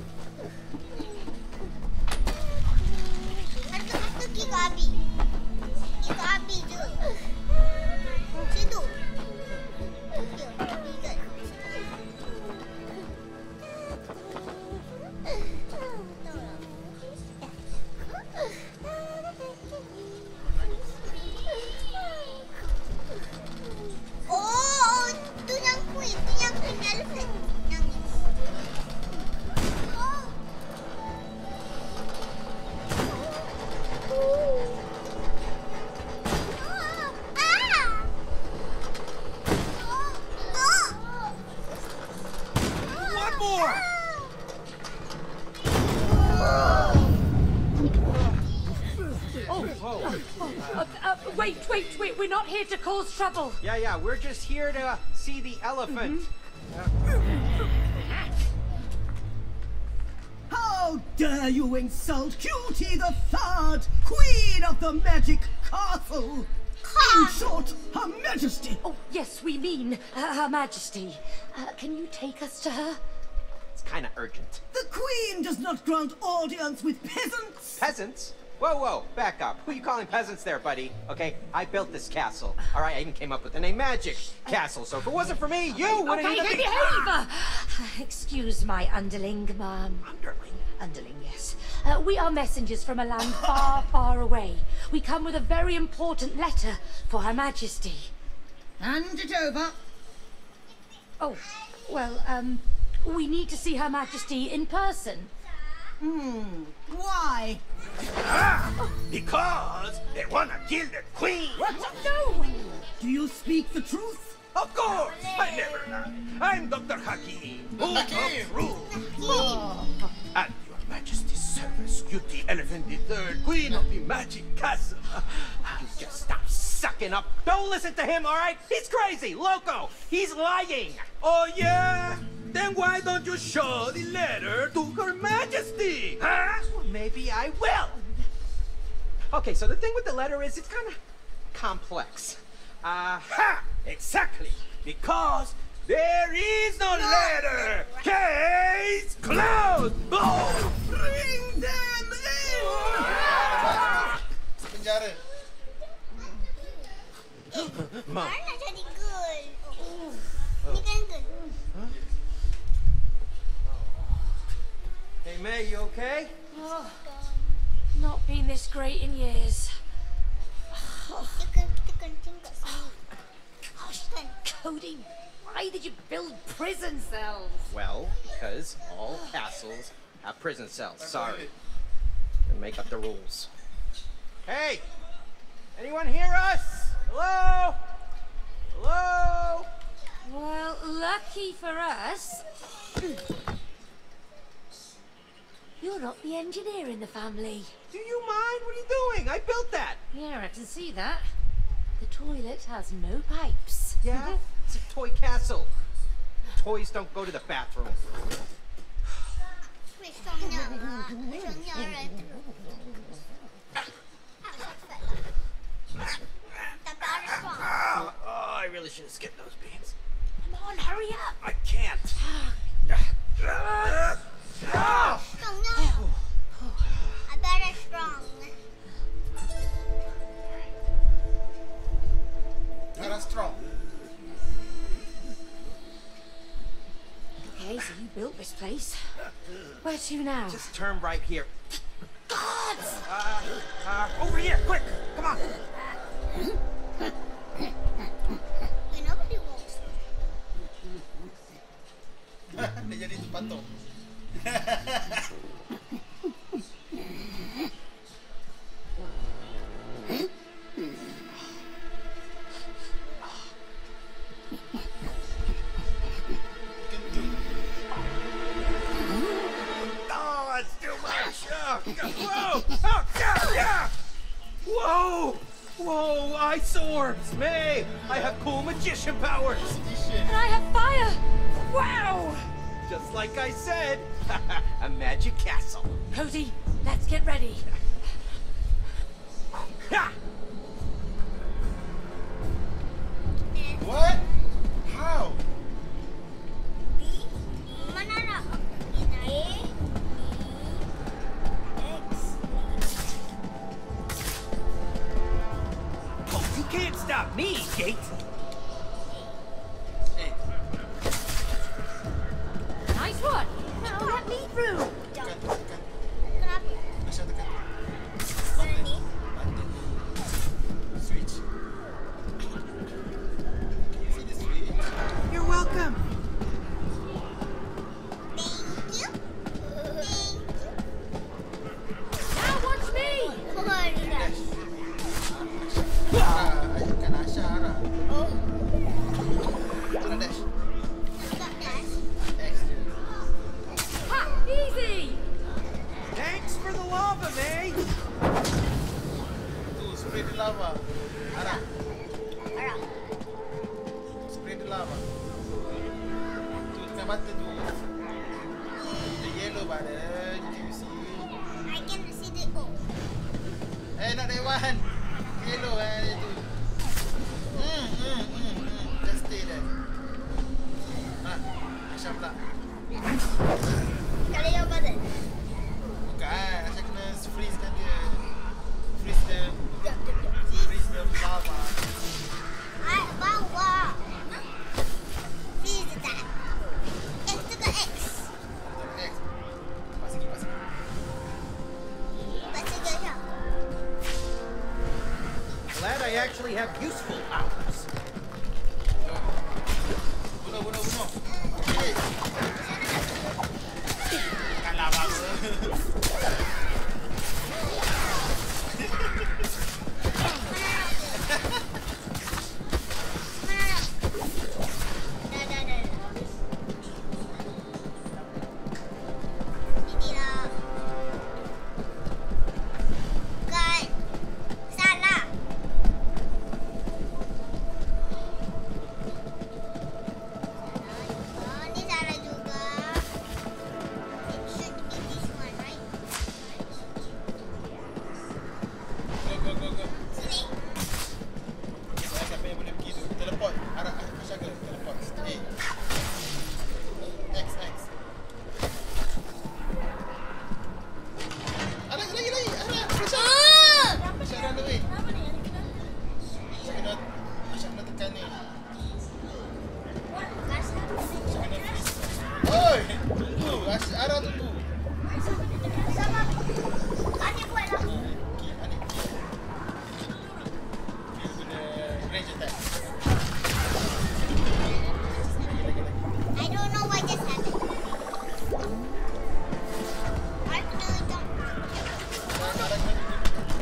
Satu satu pergi ke Abi. Pergi ke Abi je. Situ. Ya, pergi kat situ. Oh, tu yang queen, tu yang queen elephant. Nangis. Oh. Oh, Whoa. uh, uh, wait, wait, wait. We're not here to cause trouble. Yeah, yeah, we're just here to uh, see the elephant. How dare you insult Cutie the Third, Queen of the Magic Castle? In short, Her Majesty. Oh, yes, we mean uh, Her Majesty. Uh, can you take us to her? It's kind of urgent. The Queen does not grant audience with peasants. Peasants? Whoa, whoa, back up. Who you calling peasants there, buddy? Okay, I built this castle. All right, I even came up with the name Magic Castle. So if it wasn't for me, you wouldn't Okay, even okay, be... behave! Uh, excuse my underling, ma'am. Underling? Underling, yes. Uh, we are messengers from a land far, far away. We come with a very important letter for Her Majesty. Hand it over. Oh, well, um, we need to see Her Majesty in person. Hmm. Why? Ah! Because they want to kill the queen! No! Do you speak the truth? Of course! I never lie. I'm Doctor Hakim, who of truth. At your Majesty's service, Cutie Elephant the Third, Queen of the Magic Castle. You just stop sucking up. Don't listen to him, all right? He's crazy, loco. He's lying. Oh yeah? Then why don't you show the letter to Her Majesty? Huh? Well, maybe I will. Okay, so the thing with the letter is it's kind of complex. Uh, Ha! Exactly. Because there is no letter. Case closed. Oh! Bring them in! Penjara. Mom. Mana jadi girl? Ni kan girl. Hey, May, you okay? Oh, not been this great in years. Dia dia kencing kat sini. Kan? Cody, why did you build prison cells? Well, because all castles have prison cells. Sorry. And make up the rules. Hey! Anyone hear us? Hello? Hello? Well, lucky for us, you're not the engineer in the family. Do you mind? What are you doing? I built that. Yeah, I can see that. The toilet has no pipes. Yeah? It's a toy castle. Toys don't go to the bathroom. 为什么啊？为什么要人？Tapi ada strong. Oh, I really should have skipped those beans. Come on, hurry up. I can't. Ah! Strong no. I better strong. Harus strong. Okay, so you built this place. Where to now? Just turn right here. God! Uh, uh, over here, quick! Come on! Okay, nobody walks. Dia jadi patung. Oh, it's too much. Oh, whoa! Oh, yeah, yeah! Whoa! Whoa, ice orbs! May! I have cool magician powers! And I have fire! Wow! Just like I said, a magic castle. Cody, let's get ready. Ha! What? How? B. Mana nak? A. X. Oh, you can't stop me, Gate. Eh, Nice one. Now let me through. tekan, tekan. Kenapa? Asal tekan. Yang ni. Button. Switch. See the switch? You're welcome. Thank you. Thank you. Now watch me. Oh, ni dah. Ah, ayukan Asha, Ara. Oh, Itu dah dash. tak dash. X je. Ha! Easy. Thanks for the lava, May! lava. Ara, Arah. spray the lava. Tu tengah mata tu. The yellow button. You see? I can see the oh. Eh, not that one. Yellow eh itu. Hmm, hmm, hmm, hmm. Just stay there. Ah, Aisyah pula. Kalau yang mana? Bukan, Aisyah kena freeze kan dia. Freeze the, Jap, jap, jap. freeze the lava. Ah, bawah. Please tak. X tu ke X? Next. Pas lagi, pas lagi. Baca gajah. Glad I actually have useful powers. Bunuh, bunuh, bunuh. Okay. Bukan lava apa. Dah, dah, dah. Ini lah. Bukan. Salah. Oh, ni salah juga. It should be this one, right? Go, go, go, go. Sini. Saya siapa yang boleh pergi tu? Teleport. Arah, Aisyah ke? Teleport. Eh. X, X. Ah, lagi, lagi, lagi. Arah, Aisyah. Oh! Aisyah run away. Aisyah kena, Aisyah kena tekan ni. Aisyah kena freeze. Oi! Tunggu. Aisyah, Arah tunggu. Sama. Ani buat lah. Okay, Anik. Dia guna range attack. Lagi, lagi, lagi. I don't know what just happened. I don't know. Arah, Arah kena tunggu.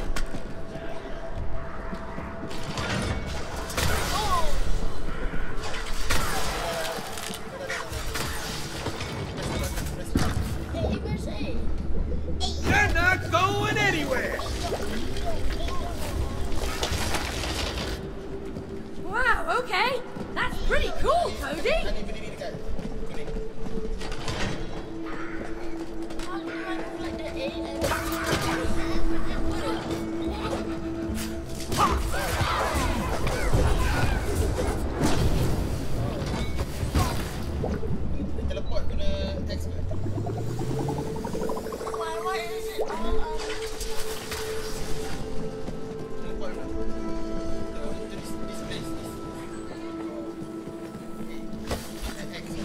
They're not going anywhere. Wow, okay. That's pretty cool, Cody. Anik berdiri dekat kuning. Dia teleport guna X ke? Teleport guna. Teleport to this, this place. This. Okay. X.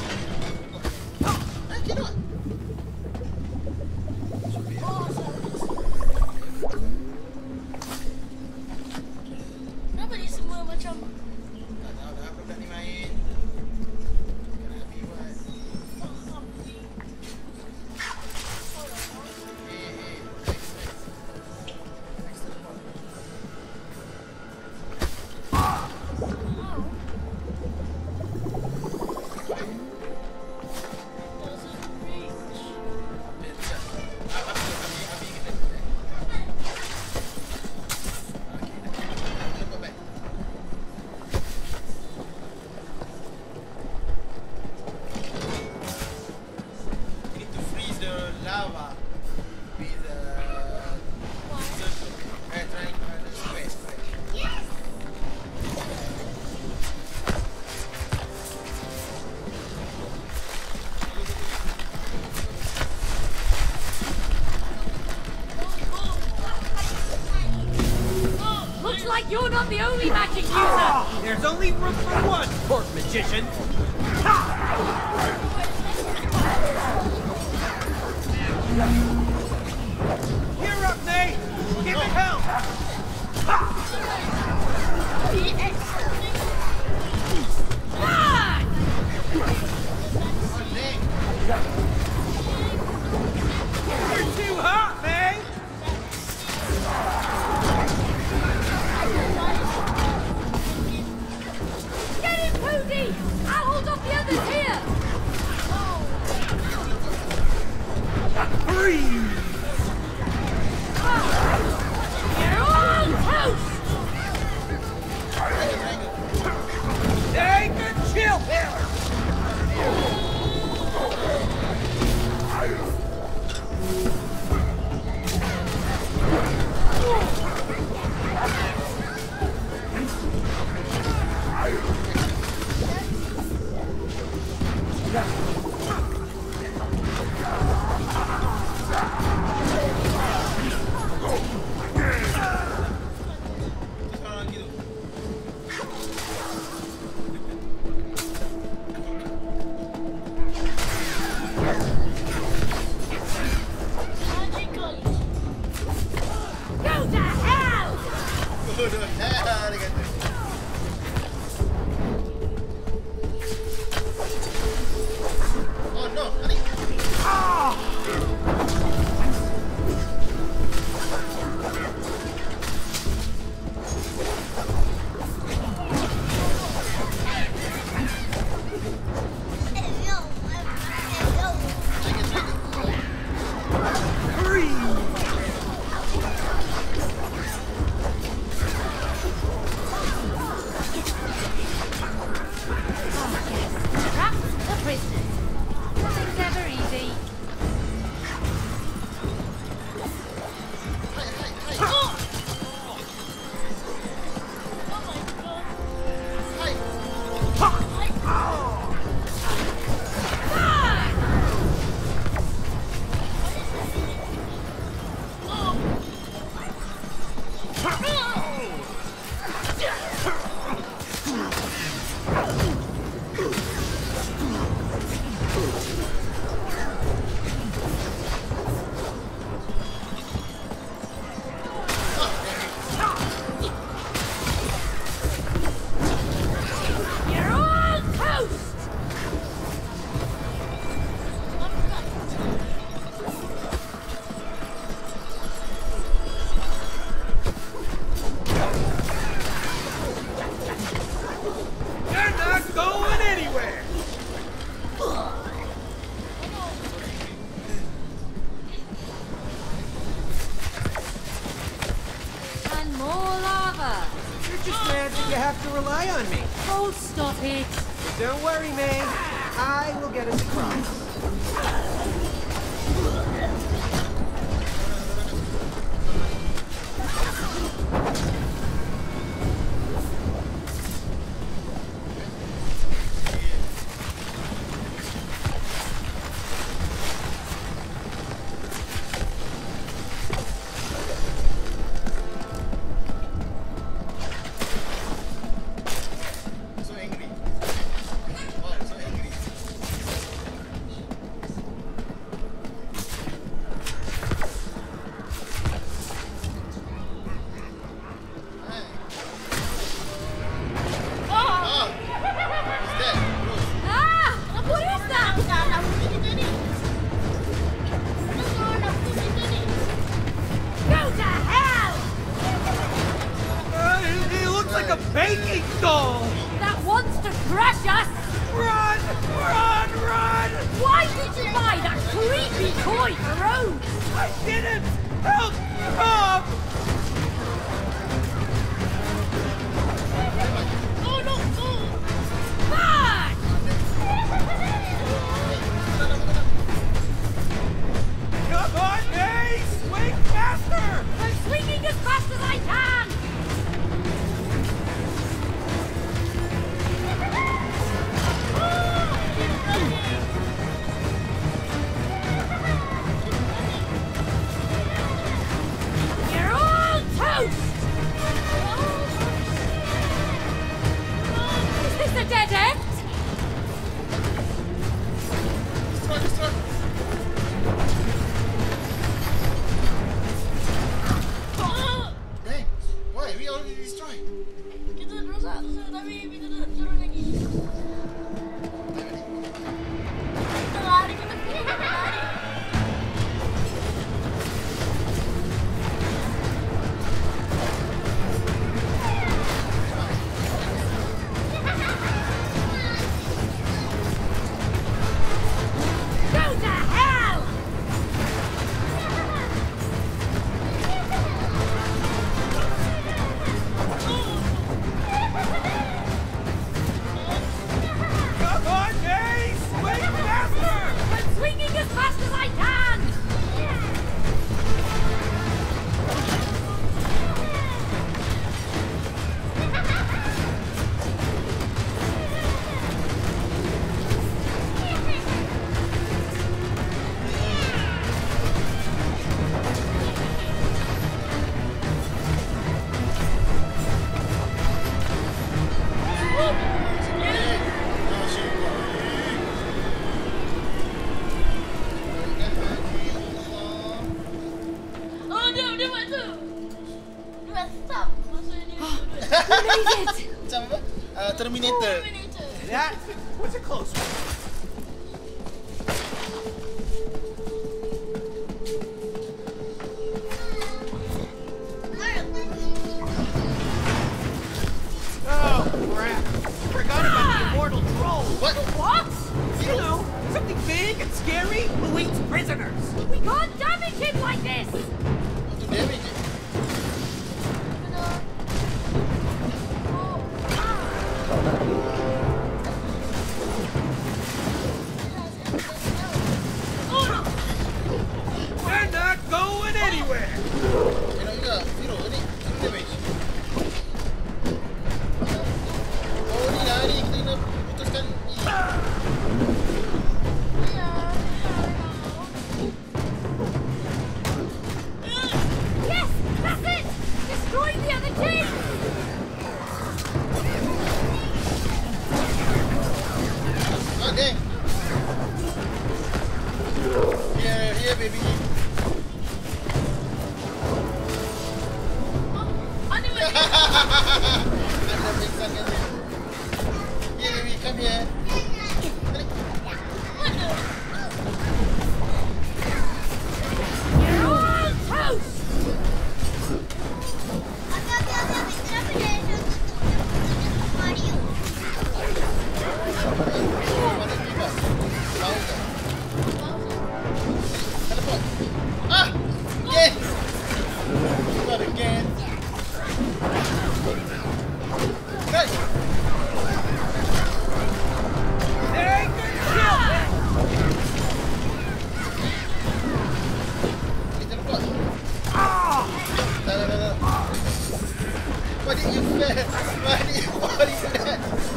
Ah, cannot. Kenapa dia semua macam Tak tahu dah budak ni main. Kena habis buat. Eh, eh. X, X. X teleport. You need to freeze the lava with a circle. Eh, triangle, uh, square, square. Looks like you're not the only magic user. There's only room for one, court magician. You're up, Nate. Give it help. Ah! You're too hot, May. Get him, Cody! I'll hold off the others here. Freeze. You're all toast! Go to hell, dia kata. Oh no, Ali. Trapped the prisoners. Nothing's ever easy. You're all toast! They're not going anywhere. And more lava. You're just mad that you have to rely on me. Oh, stop it. Don't worry, May. I will get us across. So angry. Wow, so angry. Hey. Oh! What's that? Ah! What is that? Go to hell! Uh, he, he looks like a baking doll. That wants to crush us! Run! Run! Run! Why did you buy that creepy toy for Rose? I didn't! Help! Come! Fine! Come on, May! Swing faster! I'm swinging as fast as I can! You're all toast! Is this a dead end? Destroy, destroy. Dang, why? We already destroyed. Go to hell! Come on, May! Swing faster! I'm swinging as fast as I can! Oh, dia dia buat tu. Dia buat stop. Maksudnya dia made it! Macam apa? Uh, Terminator. That was a close one. Oh, crap. Forgot about the immortal troll. What? What? You know, something big and scary who eats prisoners. We can't damage him like this! Untuk damage je. They're not going anywhere. Elok juga. Zero ni. Zero damage. Oh ni lah ni. Kita kena putuskan ni. Yes! That's it! Destroy the other team! Ah, dang. Here, here baby. Anda pingsan kan dia. Here baby, come here. Balik. You're all toast! Mana bebas? Tahu tak? Teleport. Ah! Again! Not again. Hey! They can kill him. Ni teleport. Tak, tak, tak, tak. Why did you fail? Why did you body that?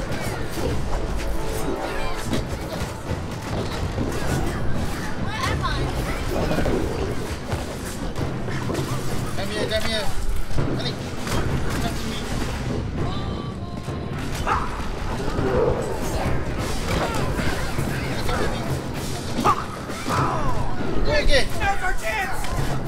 Come here, come here. Balik. Come to me. Come to me. Go again. Now's our chance.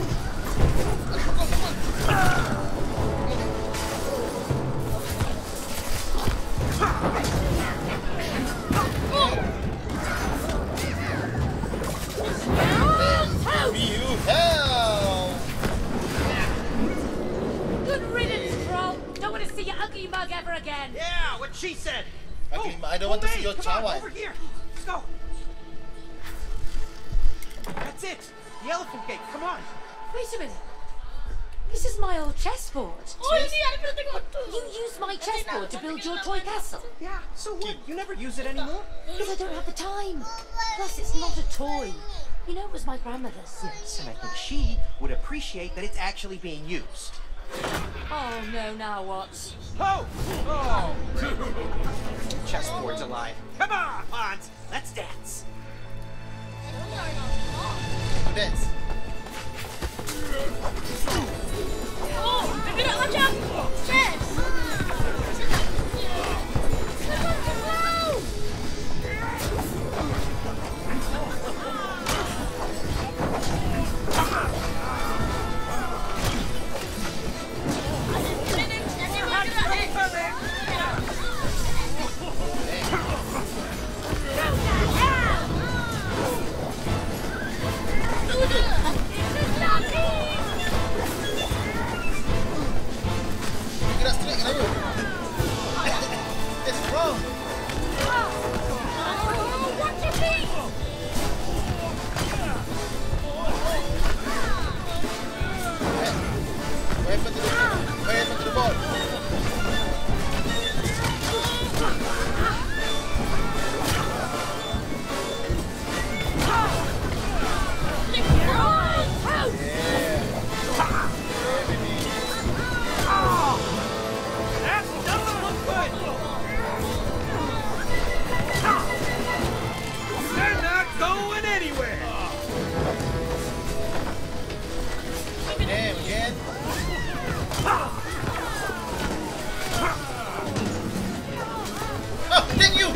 You hell! Good riddance, troll! Don't want to see your ugly mug ever again! Yeah, what she said. Ugly mug. I don't want to see your Come on, chawan. over here. Let's go. That's it. The elephant gate. Come on. Wait a minute. This is my old chessboard. Chess? You used my chessboard to build your toy castle. Yeah, so what? You never use it anymore? Because I don't have the time. Plus, it's not a toy. You know, it was my grandmother's. Yes, and I think she would appreciate that it's actually being used. Oh, no, now what? Oh! Oh! Chessboard's alive. Come on, Pawns. Let's dance. Dance. Gerak straight kenapa? That's wrong. What happened to the What happened to the ball? That doesn't look good. They're not going anywhere. Damn, again. Oh, dang you!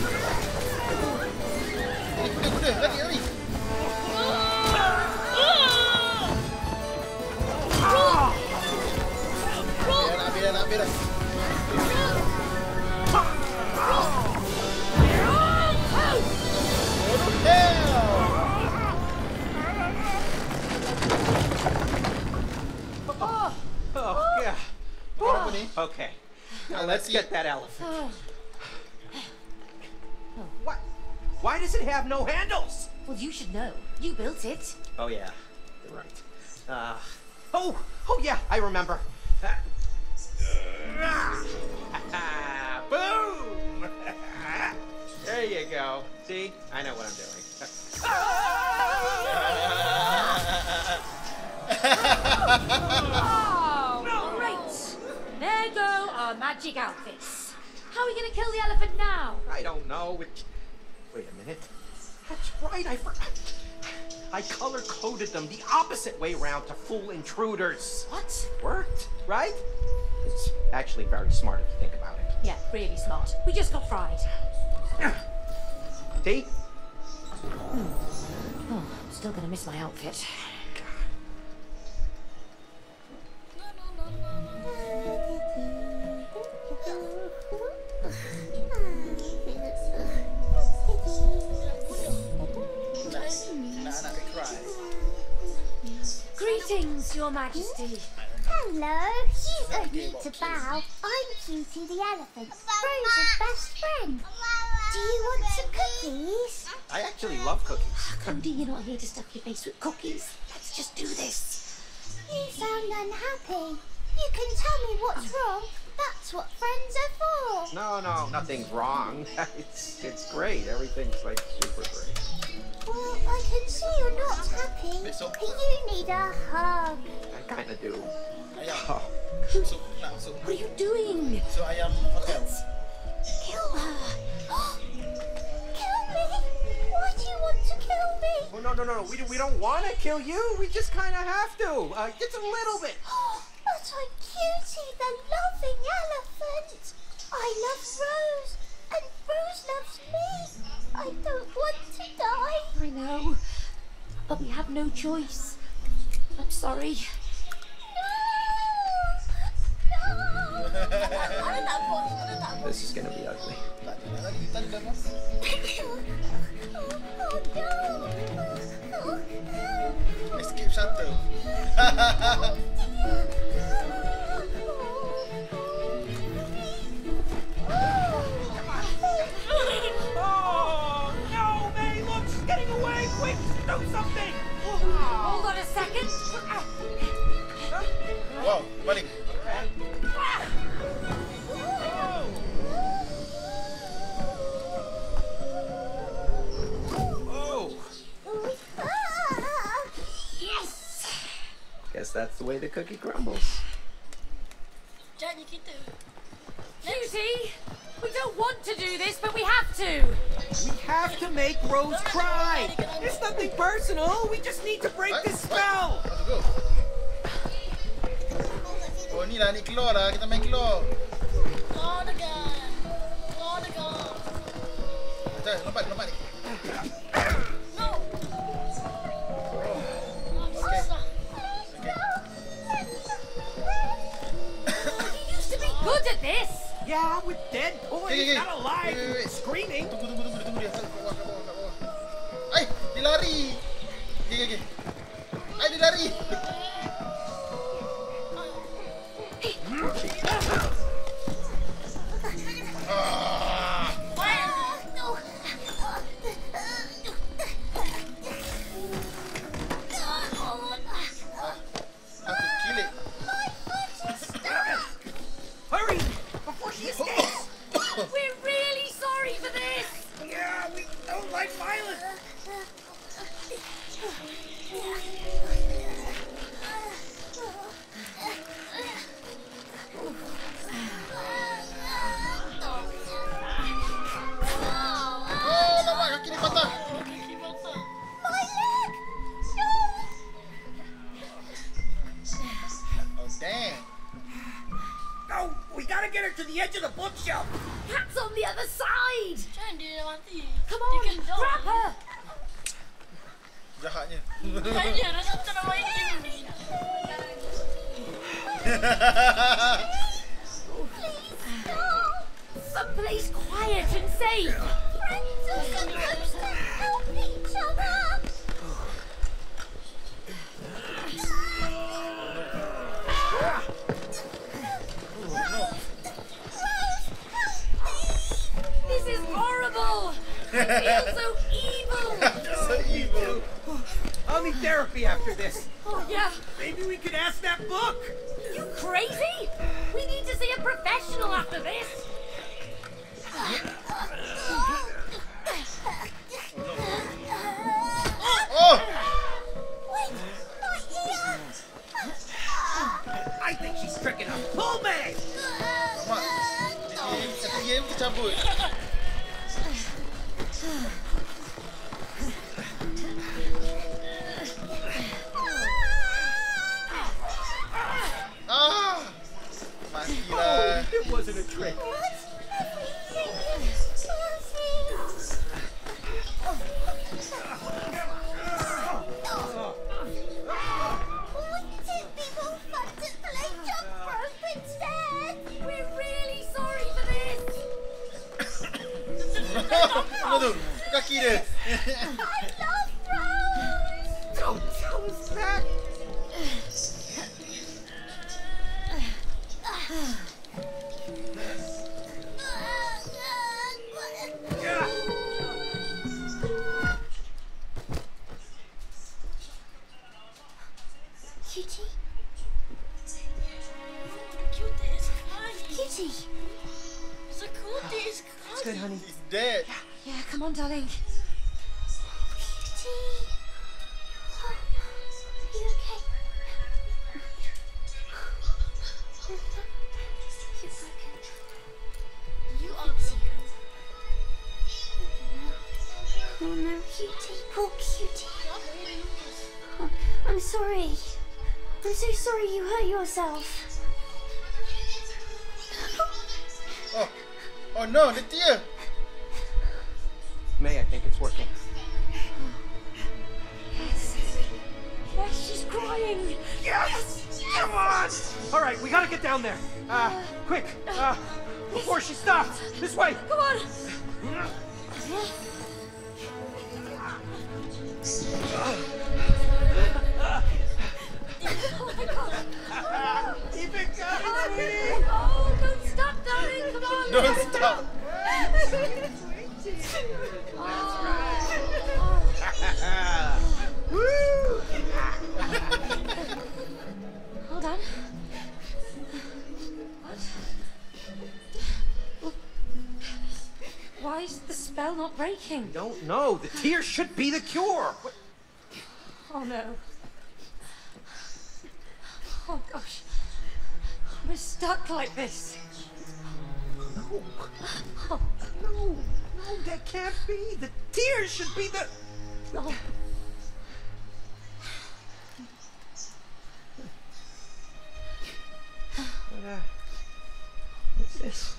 Kuda, kuda, lari, lari. Okay. Now Yeah, let's that's get it. that elephant. Oh, What? Why does it have no handles? well, you should know. You built it. Oh yeah, you're right. Uh, oh, oh yeah, I remember. Uh, ah, boom! There you go. See, I know what I'm doing. Oh, great. There go our magic outfits. How are we going to kill the elephant now? I don't know. It... Wait a minute. That's right. I forgot. I color coded them the opposite way around to fool intruders. What? Worked, right? It's actually very smart if you think about it. Yeah, really smart. We just got fried. See? Oh, I'm still going to miss my outfit. Anak-anak dia cry. Greetings, Your Majesty. Hello, you don't need to bow. I'm Cutie the elephant, Rose's best friend. Do you want some cookies? I actually love cookies. Cody, you're not here to stuff your face with cookies. Let's just do this. You sound unhappy. You can tell me what's wrong. That's what friends are for. No, no, nothing's wrong. It's it's great. Everything's like super great. Well, I can see you're not happy. Besok. You need a hug. I kind of do. Ayam. Oh, Sup, nak sup. What are you doing? Sup ayam hotel. Kill her. Kill me? Why do you want to kill me? well, no, no, no, no. We, we don't want to kill you. We just kind of have to. Uh, just a little bit. But I'm Cutie the loving elephant. I love Rose, and Rose loves me. I don't want to die. I know, but we have no choice. I'm sorry. This is gonna be ugly. Tak ada lagi. Tadi dah mas. Escape shuttle. Oh, no, May, look, she's getting away. Quick, do something. Hold on a second. Wow, balik. Oh, Yes. guess that's the way the cookie crumbles. Cutie, we don't want to do this, but we have to. We have to make Rose cry. It's nothing personal. We just need to break this spell. How to go? Oh, ni lah, ni keluar lah. Kita main keluar. Macam, lompat, lompat ni. Okay. Okay. You used to be good at this. Yeah, with dead toys, Okay, okay. not alive, Wait, wait, wait. screaming. Tunggu, tunggu, tunggu, tunggu dia. Kat bawah, kat bawah, kat bawah. Ay, dia lari. Okay, okay, okay. Ay, dia lari. Ah. Have to kill it. Hurry, before she escapes. We're really sorry for this. Yeah, we don't like violence. Oh, lawak, kaki dia patah. My leg! No! Oh, damn. No, we gotta get her to the edge of the bookshelf. Cat's on the other side. Come on, grab her. Jahatnya. Someplace quiet and safe. Friends are supposed to help each other. No. need therapy after this. Oh, yeah. Maybe we could ask that book. You crazy? We need to see a professional after this. Oh! Wait, not here. I think she's tricking us. Pull me! Mak, dia satu game tercabut. Ah! Matilah. It wasn't a trick. We're really sorry for this. Tunggu tu, kaki dia. Don't tell us that. Cutie? Cutie. Cutie. So Cutie is It's good, honey. He's dead. Yeah, come on, darling. Cutie. Oh, are you okay? You're broken. You are broken. Oh no, Cutie. Poor Cutie. Oh, I'm sorry. I'm so sorry you hurt yourself. Oh, oh no, the tear. May, I think it's working. Yes. Yes, she's crying. Yes! Come on! All right, we gotta get down there. Uh, quick. Uh, before she stops. This way. Come on. Oh my God. Keep it coming, sweetie. Oh, don't stop, darling. Come on. Don't stop. Woo! Hold on. What? Why is the spell not breaking? Don't know. The tear should be the cure. What? Oh no. Oh gosh. We're stuck like this. No. Oh, No. No, that can't be. The tear should be the... oh. What, uh, what's this?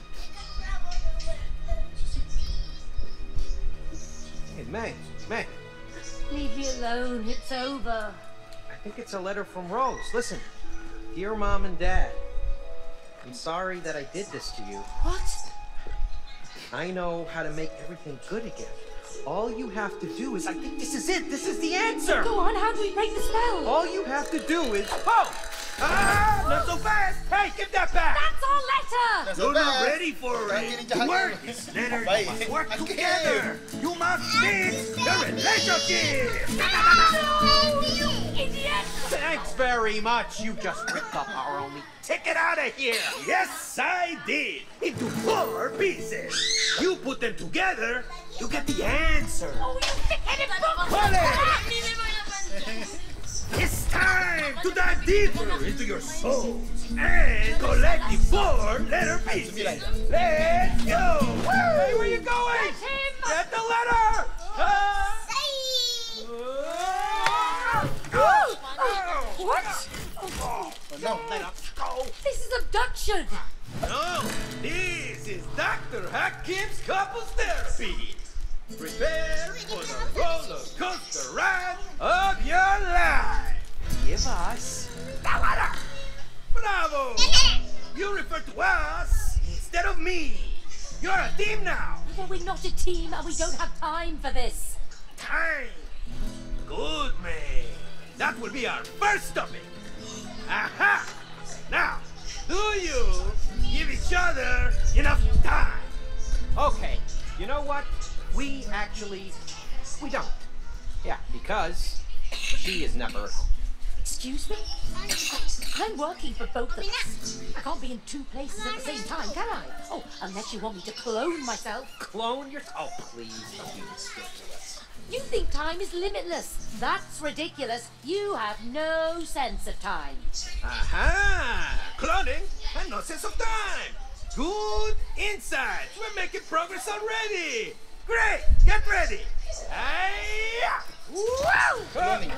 Hey, May. May. Leave me alone. It's over. I think it's a letter from Rose. Listen. Dear Mom and Dad, I'm sorry that I did this to you. What? I know how to make everything good again. All you have to do is, I think this is it. This is the answer. Go on. How do we break the spell? All you have to do is, Oh! Ah! Not so fast! Hey, give that back! That's our letter. That's You're so not bad. ready for Jangan it. jadi To jahat. work this letter, Baik. you must work Again. together. You must fix the relationship. You idiot. thanks very much. You just ripped up our only ticket out of here. Yes, I did. Into four pieces. You put them together, you get the answer. Oh, you thick-headed book. Vale. It's time to dive deeper into your soul and collect the four letter pieces. Let's go! Hey, where you going? Get him. Get the letter! Ah! What? Oh no. Let us go! This is abduction. No, this is Doctor Hakim's couples therapy. Prepare for the roller coaster ride of your life. Give us... La letter! Bravo! You refer to us instead of me. You're a team now. Well, we're not a team and we don't have time for this. Time. Good, man. That will be our first stopping. Aha! Now, do you give each other enough time? Okay, you know what? We actually... We don't. Yeah, because He is never. Excuse me? I'm working for both of us. I can't be in two places at the same time, can I? Oh, unless you want me to clone myself. Clone your. Oh, please don't be ridiculous. You think time is limitless. That's ridiculous. You have no sense of time. Aha! Cloning and no sense of time. Good insight. We're making progress already. Great. Get ready. Hey! Wow! Cloning.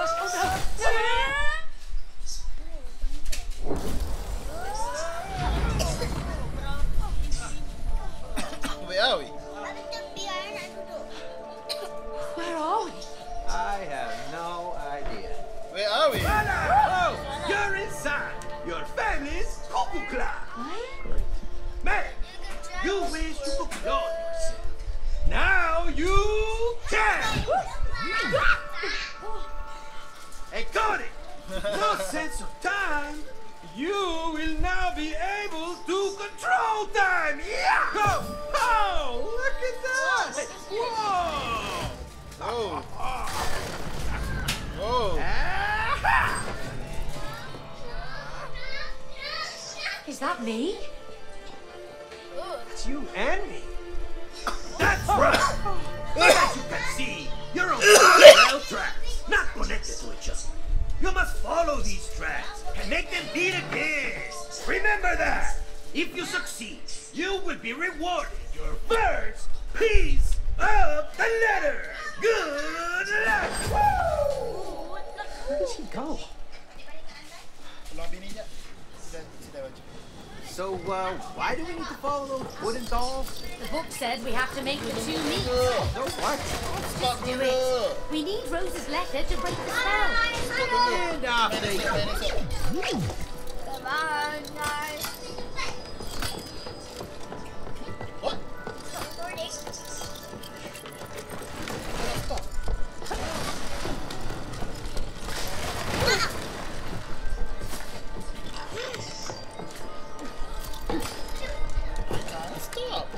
Where are we? Where are we? I have no idea. Where are we? Voila! Oh, you're inside your family's cuckoo club. Man, you wish you could clone yourself. Now you can. Hey, got it. No sense of time. You will now be able to control time. Yeah! Go! Oh, look at that! Whoa! Oh. Oh. Ah-ha! Is that me? It's you and me. That's right! As you can see, you're on parallel tracks, not connected to each other. You must follow these tracks and make them beat again. Remember that! If you succeed, you will be rewarded your first piece of the letter. Good luck! Where does he go? Belum bini je. Sudah, sudah baca. So, uh, why do we need to follow those wooden dolls? The book said we have to make the two meet. No, what? Stop Do dulu. it. We need Rose's letter to break the spell. And off they Manage, go. manage. Come on, guys. What? Recording. Stop. Stop.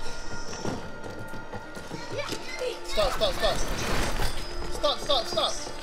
Stop, stop, stop. Stop, stop, stop.